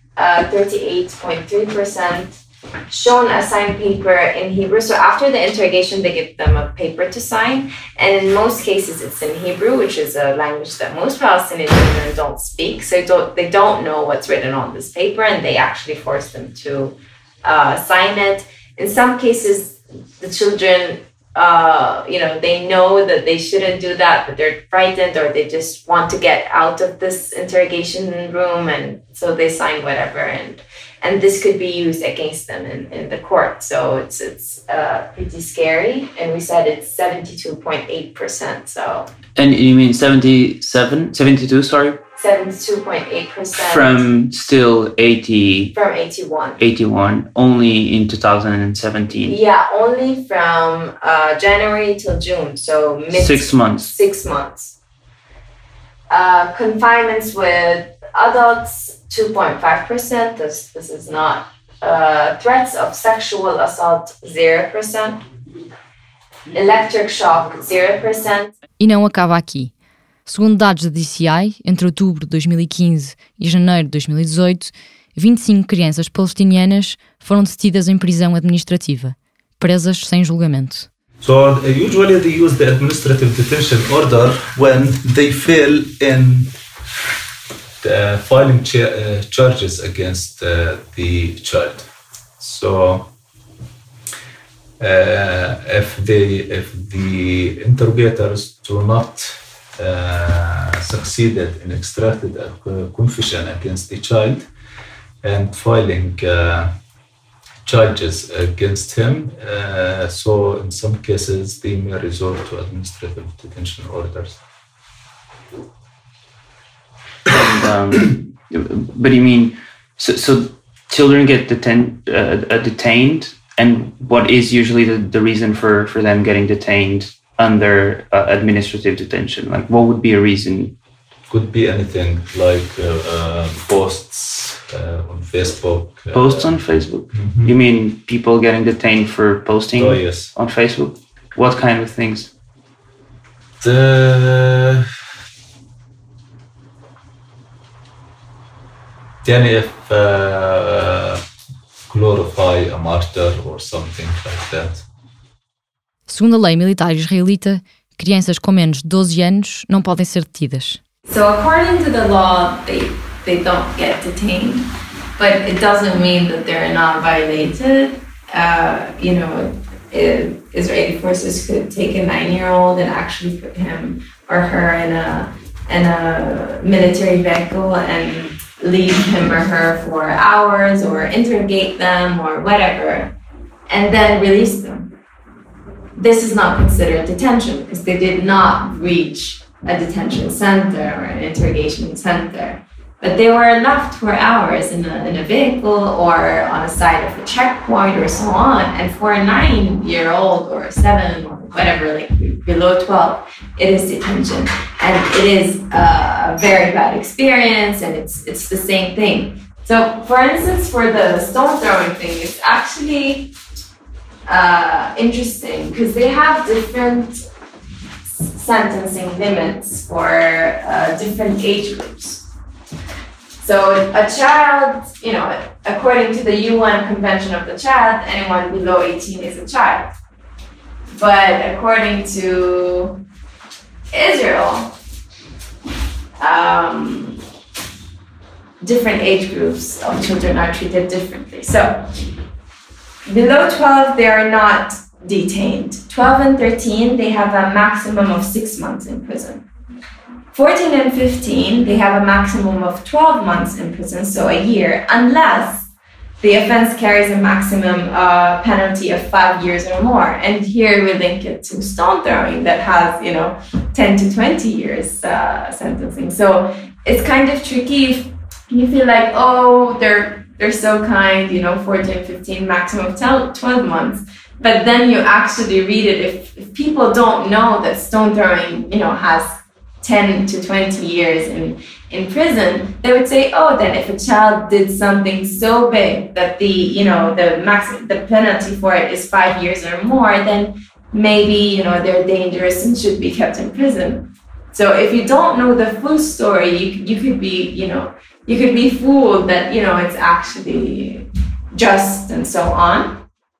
38.3%. Shown a signed paper in Hebrew. So after the interrogation, they give them a paper to sign. And in most cases, it's in Hebrew, which is a language that most Palestinian children don't speak. So they don't know what's written on this paper, and they actually force them to sign it. In some cases, the children, they know that they shouldn't do that, but they're frightened, or they just want to get out of this interrogation room, and so they sign whatever. And this could be used against them in the court. So it's pretty scary. And we said it's 72.8%. So. And you mean 72, sorry? 72.8%. From still 80. From 81. 81, only in 2017. Yeah, only from January till June. So 6 months. 6 months. Confinements with adults, 2.5%. This is not. Threats of sexual assault, 0%. Electric shock, 0%. E não acaba aqui. Segundo dados da DCI, entre outubro de 2015 e janeiro de 2018, 25 crianças palestinianas foram detidas em prisão administrativa, presas sem julgamento. So usually they use the administrative detention order when they fail in filing charges against the child. So if the interrogators do not succeeded in extracting a confession against the child and filing charges against him, so in some cases they may resort to administrative detention orders. And, but you mean, so children get detained, and what is usually the reason for them getting detained under administrative detention? Like, what would be a reason could be anything like posts on Facebook. Posts on Facebook? Mm-hmm. You mean people getting detained for posting yes. on Facebook? What kind of things? If glorify a martyr or something like that. Segundo a lei militar israelita, crianças com menos de 12 anos não podem ser detidas. So according to the law, they don't get detained, but it doesn't mean that they're not violated. Israeli forces could take a 9-year-old and actually put him or her in a military vehicle and leave him or her for hours or interrogate them or whatever, and then release them. This is not considered detention because they did not reach a detention center or an interrogation center, but they were left for hours in a vehicle or on a side of a checkpoint or so on. And for a 9-year-old or 7 or whatever, like below 12, it is detention, and it is a very bad experience, and it's the same thing. So, for instance, for the stone throwing thing, it's actually interesting because they have different sentencing limits for different age groups. So a child, according to the UN Convention of the Child, anyone below 18 is a child. But according to Israel, different age groups of children are treated differently. So below 12, they are not detained. 12 and 13, they have a maximum of 6 months in prison. 14 and 15, they have a maximum of 12 months in prison, so a year, unless the offense carries a maximum penalty of 5 years or more. And here we link it to stone throwing that has, 10 to 20 years sentencing. So it's kind of tricky if you feel like, oh, they're so kind, 14 and 15, maximum of 12 months. But then you actually read it, if people don't know that stone throwing, has 10 to 20 years in prison, they would say, oh, then if a child did something so big that the penalty for it is 5 years or more, then maybe, they're dangerous and should be kept in prison. So if you don't know the full story, you could be fooled that, it's actually just and so on.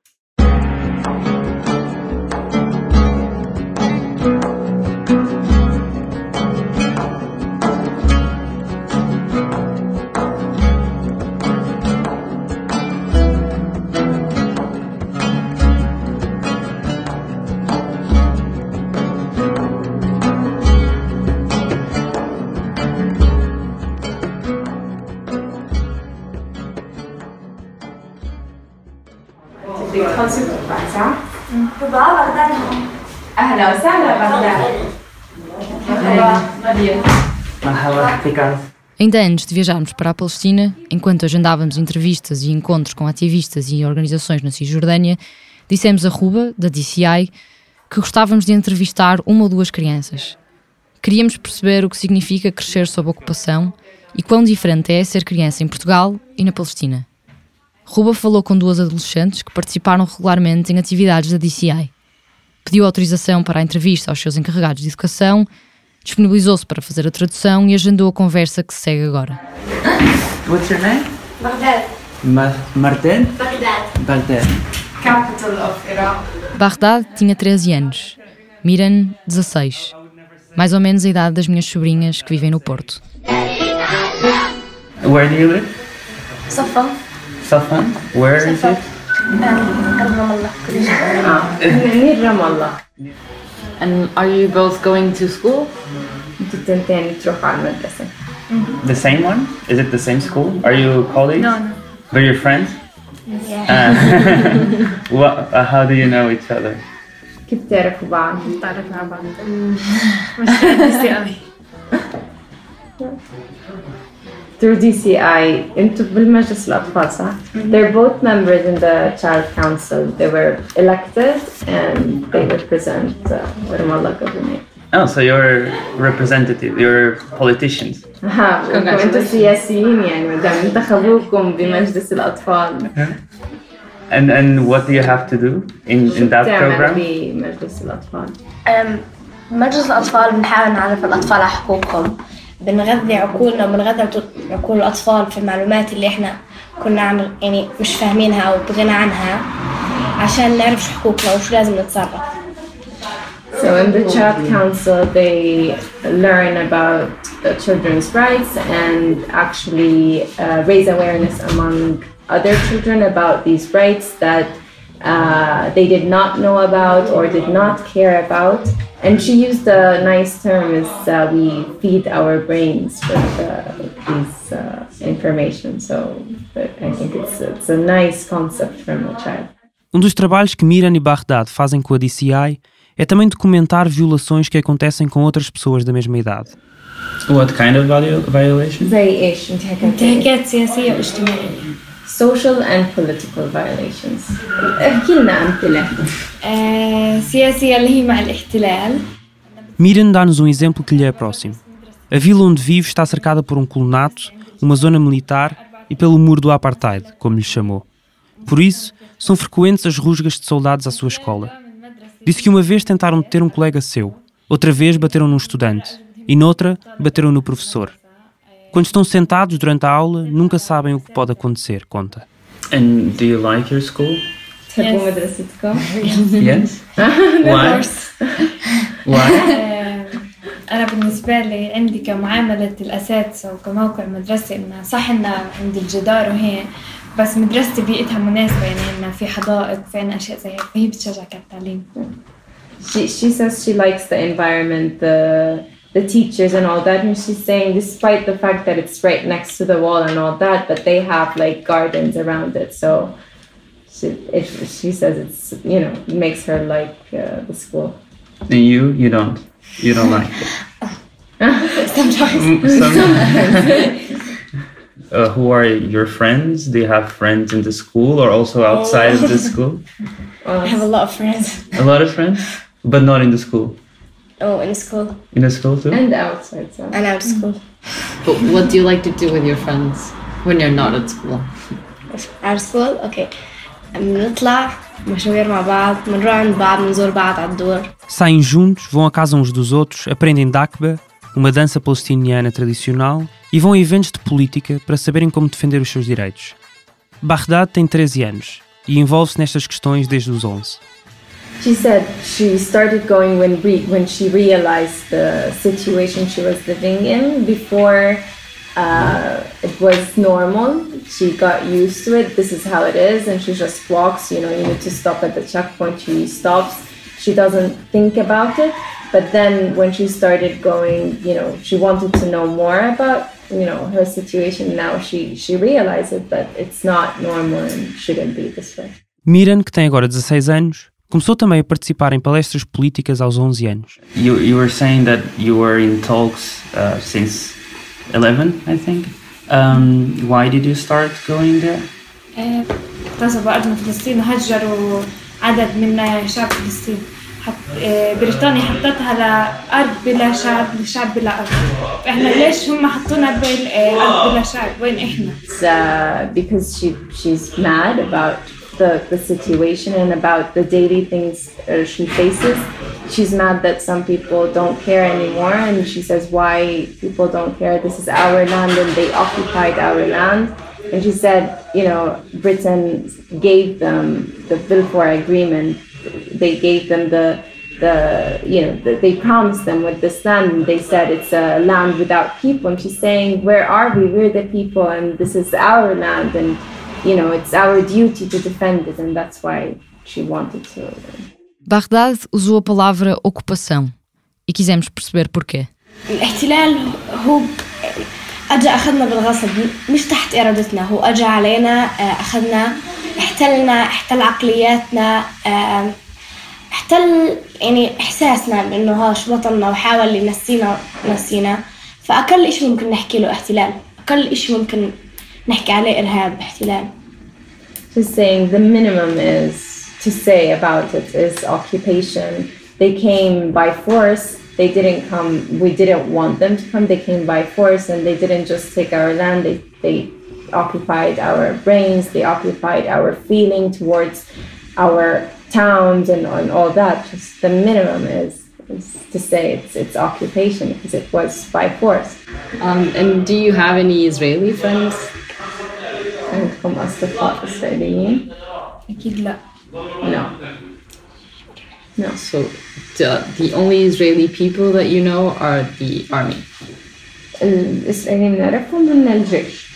أهلا وسهلا بغداد. Ainda antes de viajarmos para a Palestina, enquanto agendávamos entrevistas e encontros com ativistas e organizações na Cisjordânia, dissemos a Ruba, da DCI, que gostávamos de entrevistar 1 ou 2 crianças. Queríamos perceber o que significa crescer sob ocupação e quão diferente é ser criança em Portugal e na Palestina. Ruba falou com 2 adolescentes que participaram regularmente em atividades da DCI. Pediu autorização para a entrevista aos seus encarregados de educação, disponibilizou-se para fazer a tradução e agendou a conversa que se segue agora. What's your name? Baghdad. Martin? Baghdad. Capital of Iraq. Baghdad tinha 13 anos. Miran, 16. Mais ou menos a idade das minhas sobrinhas que vivem no Porto. Where do you live? Safan. Safan? Where is it? Near Ramallah. And are you both going to school? The same one? Is it the same school? Are you colleagues? No. But you're friends? Yeah. How do you know each other? كيف تعرفوا بعض؟ تعرفنا على بعض. Through DCI, انتوا بالمجلس الأطفال صح؟ They're both members in the Child Council. They were elected and they represent Ramallah government. Oh, so you're representative, you're politicians. وانتم سياسيين يعني مدام انتخبوكم بمجلس الأطفال. And what do you have to do in that program? بمجلس الأطفال. مجلس الأطفال بنحاول نعرف الأطفال على حقوقهم، بنغذي عقولنا وبنغذي عقول الأطفال في المعلومات اللي إحنا كنا يعني مش فاهمينها أو بغنى عنها عشان نعرف شو حقوقنا وشو لازم نتصرف. So in the Child Council, they learn about children's rights and actually raise awareness among other children about these rights that they did not know about or did not care about. And she used a nice term is we feed our brains with this information. So I think it's a nice concept from a child. Dos trabalhos que Miran e Baghdad fazem com a DCI é também documentar violações que acontecem com outras pessoas da mesma idade. What kind of violations? زي إيش؟ انتهاكات سياسية واجتماعية. Social and political violations. احكي لنا أمثلة. سياسية اللي هي مع الاحتلال. Miran dá-nos exemplo que lhe é próximo. A vila onde vive está cercada por um colonato, uma zona militar e pelo muro do apartheid, como lhe chamou. Por isso, são frequentes as rusgas de soldados à sua escola. Disse que uma vez tentaram deter um colega seu, outra vez bateram num estudante e noutra bateram no professor. Quando estão sentados durante a aula, nunca sabem o que pode acontecer, conta. And do you like your school? تحبوا مدرستكم؟ Yes. Why? Why? أنا بالنسبة لي عندي كمعاملة الأساتذة وكموقع مدرسي إنه صح إنه عند الجدار وهي بس مدرستي بيئتها مناسبة يعني إنه في حدائق في عنا أشياء زي هيك فهي بتشجعك على التعليم. She says she likes the environment, the teachers and all that, and she's saying despite the fact that it's right next to the wall and all that, but they have like gardens around it, so she says it's, you know, it makes her like the school. And you don't like it? Sometimes. Who are your friends? Do you have friends in the school or also outside of the school? I have a lot of friends. A lot of friends? But not in the school? Oh, in school. In the school too? And outside. So. And out of school. But what do you like to do with your friends when you're not at school? Out of school? Okay. بنطلع مشاوير مع بعض، بنروح عند بعض، بنزور بعض على الدور. Saem juntos, vão à casa uns dos outros, aprendem Dakba, uma dança palestiniana tradicional, e vão a eventos de política para saberem como defender os seus direitos. Baghdad tem 13 anos e envolve-se nestas questões desde os 11. She said she started going when she realized the situation she was living in. Before it was normal. She got used to it. This is how it is, and she just walks. You know, you need to stop at the checkpoint. She stops. She doesn't think about it. But then when she started going, you know, she wanted to know more about, you know, her situation. Now she realizes that it's not normal and shouldn't be this way. Miran, que tem agora 16 anos, começou também a participar em palestras políticas aos 11 anos. You were saying that you were in talks since 11, I think. Why did you start going there? اغتصبوا أرض فلسطين وهجروا عدد من شعب فلسطين. بريطانيا حطتها لأرض بلا شعب لشعب بلا أرض. إحنا ليش هم حطونا بالأرض بلا شعب؟ وين إحنا؟ Because she's mad about the situation and about the daily things she faces. She's mad that some people don't care anymore, and she says why people don't care. This is our land and they occupied our land. And she said, you know, Britain gave them the Balfour Agreement. They gave them they promised them with this land, and they said it's a land without people. And she's saying, where are we? We're the people, and this is our land, and you know, it's our duty to defend it, and that's why she wanted to. Baghdad usou a palavra ocupação e quisemos perceber porquê. الاحتلال هو أجا أخذنا بالغصب مش تحت إرادتنا، هو أجا علينا أخذنا احتل عقلياتنا، احتل يعني إحساسنا بأنه هاش وطننا وحاول ينسينا. فأقل إشي ممكن نحكي له احتلال، أقل إشي ممكن نحكي عليه إرهاب احتلال. She's saying the minimum is to say about it is occupation. They came by force they didn't come, we didn't want them to come, they came by force, and they didn't just take our land, they occupied our brains, they occupied our feeling towards our towns and all that. Just the minimum is to say it's occupation, because it was by force. And do you have any Israeli friends? عندكم أصدقاء إسرائيليين؟ أكيد لا. No. No. So the only Israeli people that you know are the army. الإسرائيليين نعرفهم من الجيش.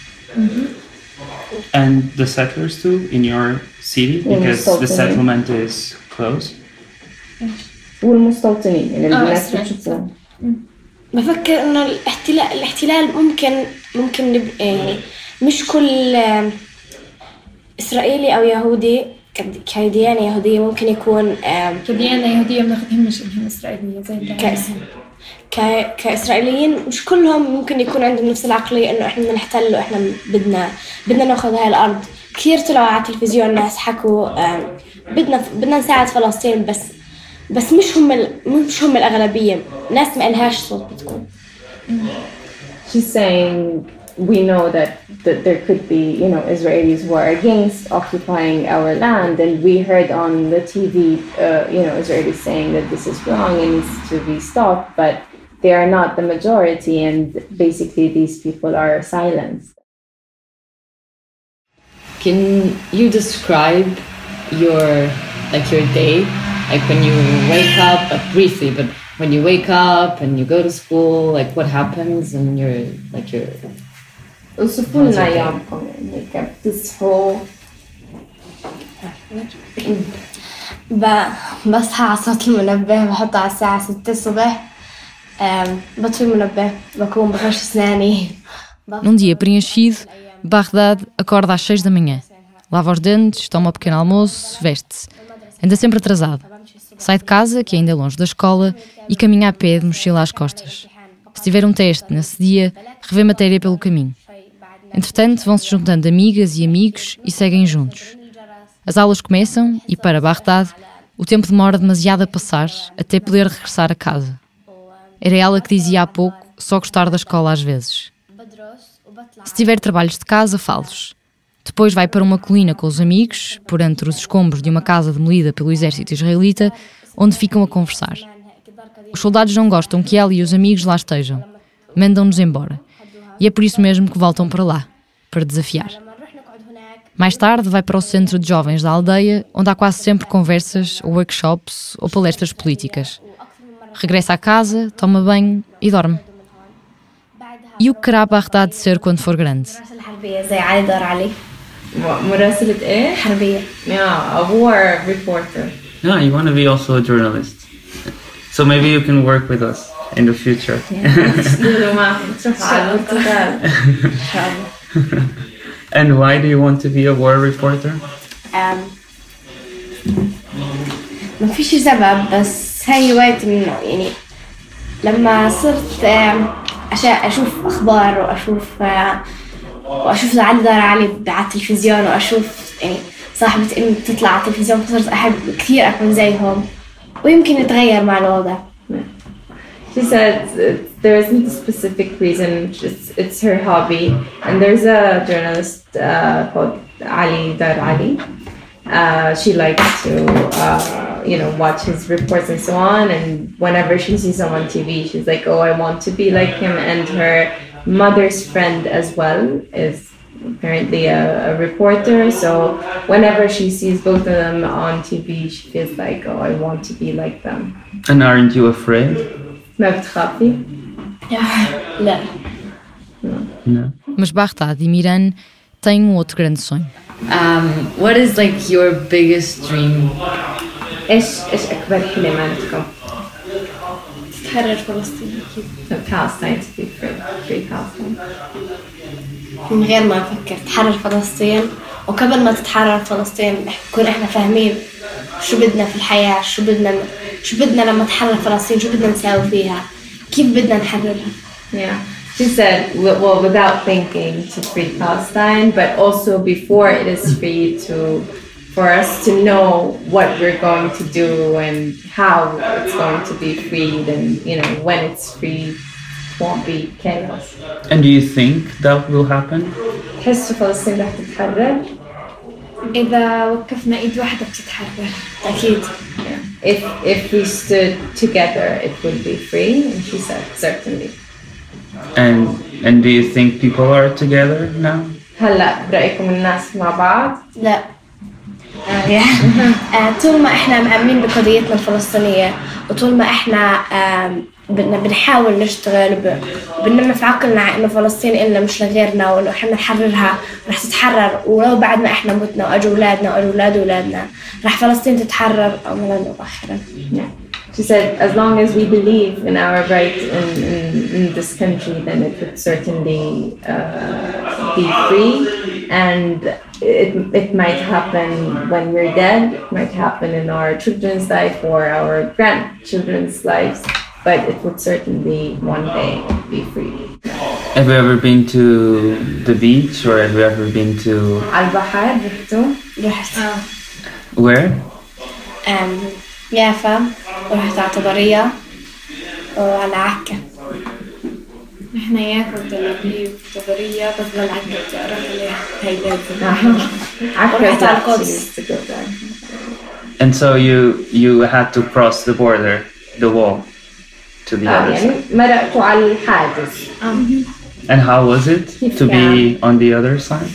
And the settlers too in your city, because the settlement is closed. والمستوطنين يعني الناس بتشوفون. بفكر إنه الاحتلال ممكن يعني مش كل إسرائيلي أو يهودي كديانة يهودية ممكن يكون كديانة يهودية بناخدهم مش إنهم إسرائيلية زي كإسرائيليين مش كلهم ممكن يكون عندهم نفس العقلية إنه إحنا نحتل وإحنا بدنا نأخذ هاي الأرض. كثير طلعوا على التلفزيون ناس حكوا بدنا نساعد فلسطين بس مش هم الأغلبية. ناس ما إلهاش صوت بتكون. She's saying we know that there could be, Israelis who are against occupying our land, and we heard on the TV, Israelis saying that this is wrong and needs to be stopped, but they are not the majority, and basically these people are silenced. Can you describe your day? Like when you wake up, briefly, but when you wake up and you go to school, like what happens and you're وصفوا لنا أيامكم يعني كيف بتصحوا؟ بصحى على صوت المنبه، بحطه على الساعة 6 الصبح، بطفي المنبه، بكون بفرش أسناني. Num dia preenchido, Baghdad acorda às 6 da manhã, lava os dentes, toma um pequeno almoço, veste-se. Anda sempre atrasado. Sai de casa, que ainda é longe da escola, e caminha a pé de mochila às costas. Se tiver um teste nesse dia, revê matéria pelo caminho. Entretanto, vão-se juntando amigas e amigos e seguem juntos. As aulas começam e, para Baghdad, o tempo demora demasiado a passar até poder regressar a casa. Era ela que dizia há pouco só gostar da escola às vezes. Se tiver trabalhos de casa, fá-los. Depois vai para uma colina com os amigos, por entre os escombros de uma casa demolida pelo exército israelita, onde ficam a conversar. Os soldados não gostam que ela e os amigos lá estejam. Mandam-nos embora. E é por isso mesmo que voltam para lá, para desafiar. Mais tarde vai para o centro de jovens da aldeia, onde há quase sempre conversas, ou workshops, ou palestras políticas. Regressa à casa, toma banho e dorme. E o que querá Baghdad ser quando for grande? مراسلة إيه؟ حربية. Yeah, a war reporter. Yeah, you want to be also a journalist. So maybe you can work with us in the future. And why do you want to be a war reporter? ما فيش سبب بس هاي هوايتي منه يعني لما صرت أشوف أخبار وأشوف علي دار علي على التلفزيون وأشوف يعني صاحبة أمي بتطلع على التلفزيون فصرت أحب كثير أكون زيهم ويمكن يتغير مع الوضع. She said there isn't a specific reason, it's her hobby. And there's a journalist called Ali Dar Ali. She likes to, watch his reports and so on. And whenever she sees him on TV, she's like, oh, I want to be like him. And her mother's friend as well is apparently a reporter. So whenever she sees both of them on TV, she feels like, oh, I want to be like them. And aren't you afraid? ما بتخافي؟ لا. Mas Baghdad e Miran têm outro grande sonho. What is like your biggest dream? إيش أكبر حلم عندكم؟ تتحرر فلسطين أكيد. Palestine to be free Palestine. من غير ما نفكر تتحرر فلسطين وقبل ما تتحرر فلسطين نكون إحنا فاهمين شو بدنا في الحياة شو بدنا لما تحرر فلسطين شو بدنا نساوي فيها كيف بدنا نحررها. Yeah. She said, well, without thinking, to free Palestine, but also before it is free to for us to know what we're going to do and how it's going to be freed, and when it's free, it won't be chaos. And do you think that will happen? تحس فلسطين رح تتحرر؟ إذا وقفنا إيد واحدة بتتحرر أكيد. If we stood together, it would be free, and she said certainly. And do you think people are together now? هلا برأيكم الناس مع بعض؟ لا. طول ما احنا مأمنين بقضيتنا الفلسطينية، وطول ما احنا بنحاول نشتغل بننمي في عقلنا انه فلسطين إلنا مش لغيرنا، وانه احنا نحررها رح تتحرر، ولو بعد ما احنا متنا واجوا اولادنا واجوا اولاد اولادنا رح فلسطين تتحرر اولا واخرا. She said, as long as we believe in our right in this country, then it would certainly be free, and it might happen when we're dead, it might happen in our children's life or our grandchildren's lives, but it would certainly one day be free. Have you ever been to the beach, or have you ever been to... البحر رحت. Where? يافا، ورحت على طبرية وعلى عكا. احنا يافا وتل أبيب وطبرية، بس للعكا بدي أروح عليها هيدا. ورحت على القدس. And so you had to cross the border, the wall, to the other side. مرقت على الحاجز. And how was it to be on the other side?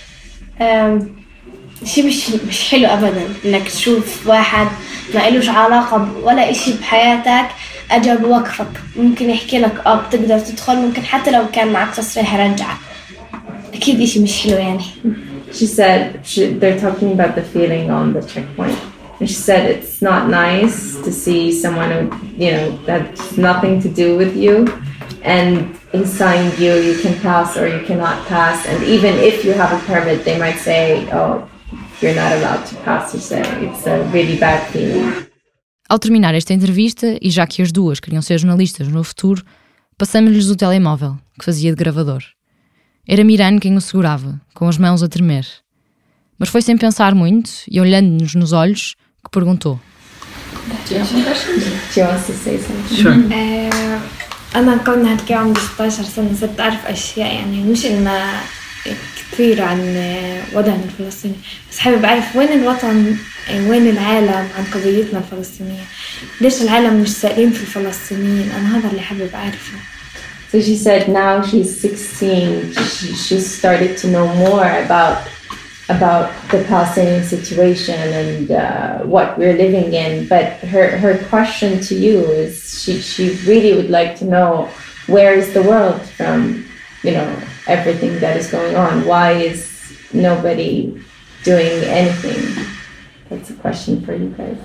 شيء مش حلو أبداً إنك تشوف واحد ما إلوش علاقة ولا إشي بحياتك أجا بوقفك، ممكن يحكي لك بتقدر تدخل، ممكن حتى لو كان معك تصريح يرجعك. أكيد إشي مش حلو يعني. She said they're talking about the feeling on the checkpoint. And she said it's not nice to see someone who that's nothing to do with you, and he's telling you can pass or you cannot pass, and even if you have a permit, they might say, oh, you're not allowed to pass. She said it's a really bad feeling. Ao terminar esta entrevista, e já que as duas queriam ser jornalistas no futuro, passamos-lhes o telemóvel, que fazia de gravador. Era Miran quem o segurava, com as mãos a tremer. Mas foi sem pensar muito, e olhando-nos nos olhos, que perguntou. Do you want to say something? Sure. أنا كوني هالكي عمري 16 سنة صرت أعرف أشياء يعني مش إنها كثير عن وضعنا الفلسطيني، بس حابب أعرف وين الوطن، وين العالم عن قضيتنا الفلسطينية، ليش العالم مش سائلين في الفلسطينيين، أنا هذا اللي حابب أعرفه. So she said now she's 16, she started to know more about the Palestinian situation and what we're living in, but her question to you is she really would like to know, where is the world from, everything that is going on? Why is nobody doing anything? That's a question for you guys.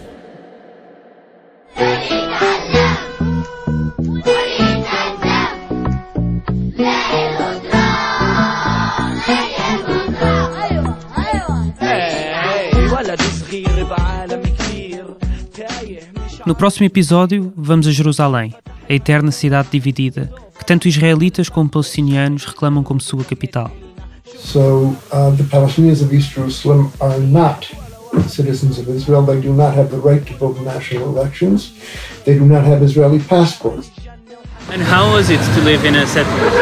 No próximo episódio, vamos a Jerusalém, a eterna cidade dividida, que tanto israelitas como palestinianos reclamam como sua capital. So the Palestinians of East Jerusalem are not citizens of Israel. They do not have the right to vote in national elections. They do not have Israeli passports. And how was it to live in a settlement?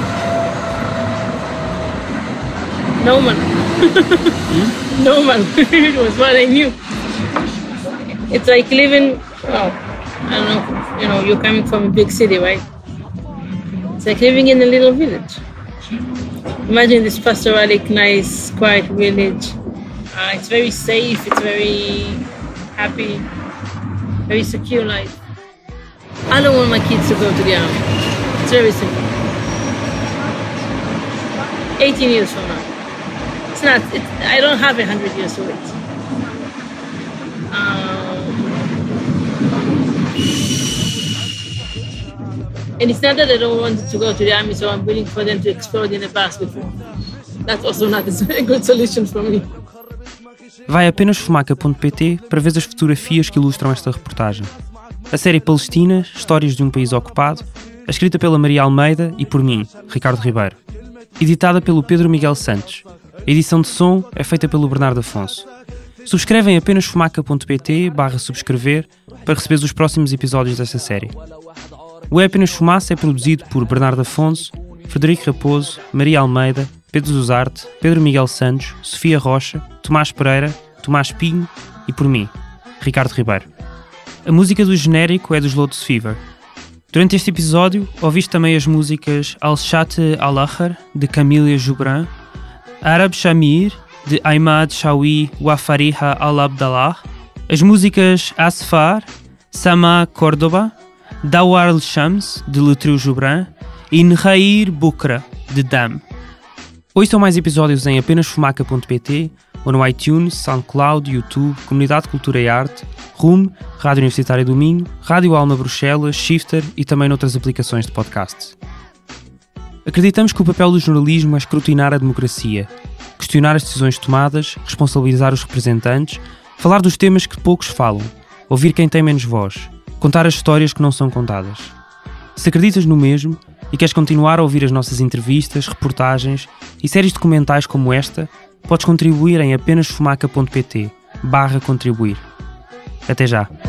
Normal. Normal. It was what I knew. It's like living, I don't know, you're coming from a big city, right? It's like living in a little village. Imagine this pastoralic, nice, quiet village. It's very safe, it's very happy, very secure life. I don't want my kids to go to the army. It's very simple. 18 years from now. I don't have 100 years to wait. And it's not that I don't want to go to the army, so I'm willing for them to explode in the past before. That's also not a good solution for me. Vai apenas fumaca.pt para ver as fotografias que ilustram esta reportagem. A série Palestina, Histórias de um País Ocupado, é escrita pela Maria Almeida e por mim, Ricardo Ribeiro. Editada pelo Pedro Miguel Santos. A edição de som é feita pelo Bernardo Afonso. Subscreve em apenasfumaca.pt/subscrever para receber os próximos episódios desta série. O Apenas Fumaça é produzido por Bernardo Afonso, Frederico Raposo, Maria Almeida, Pedro Zuzarte, Pedro Miguel Santos, Sofia Rocha, Tomás Pereira, Tomás Pinho e por mim, Ricardo Ribeiro. A música do genérico é dos Lotus Fever. Durante este episódio, ouviste também as músicas Al-Shat Al-Akhar, de Camila Joubran, Arab Shamir, de Ahmad Shawi Wafariha Al-Abdallah, as músicas Asfar, Sama Córdoba, Dawar al-Shams, de Letreu Joubran, e Nhair Bukra, de Dam. Ouçam mais episódios em apenasfumaca.pt ou no iTunes, SoundCloud, YouTube, Comunidade de Cultura e Arte, RUM, Rádio Universitária do Minho, Rádio Alma Bruxelas, Shifter e também noutras aplicações de podcast. Acreditamos que o papel do jornalismo é escrutinar a democracia, questionar as decisões tomadas, responsabilizar os representantes, falar dos temas que poucos falam, ouvir quem tem menos voz, contar as histórias que não são contadas. Se acreditas no mesmo e queres continuar a ouvir as nossas entrevistas, reportagens e séries documentais como esta, podes contribuir em apenasfumaca.pt/contribuir. Até já!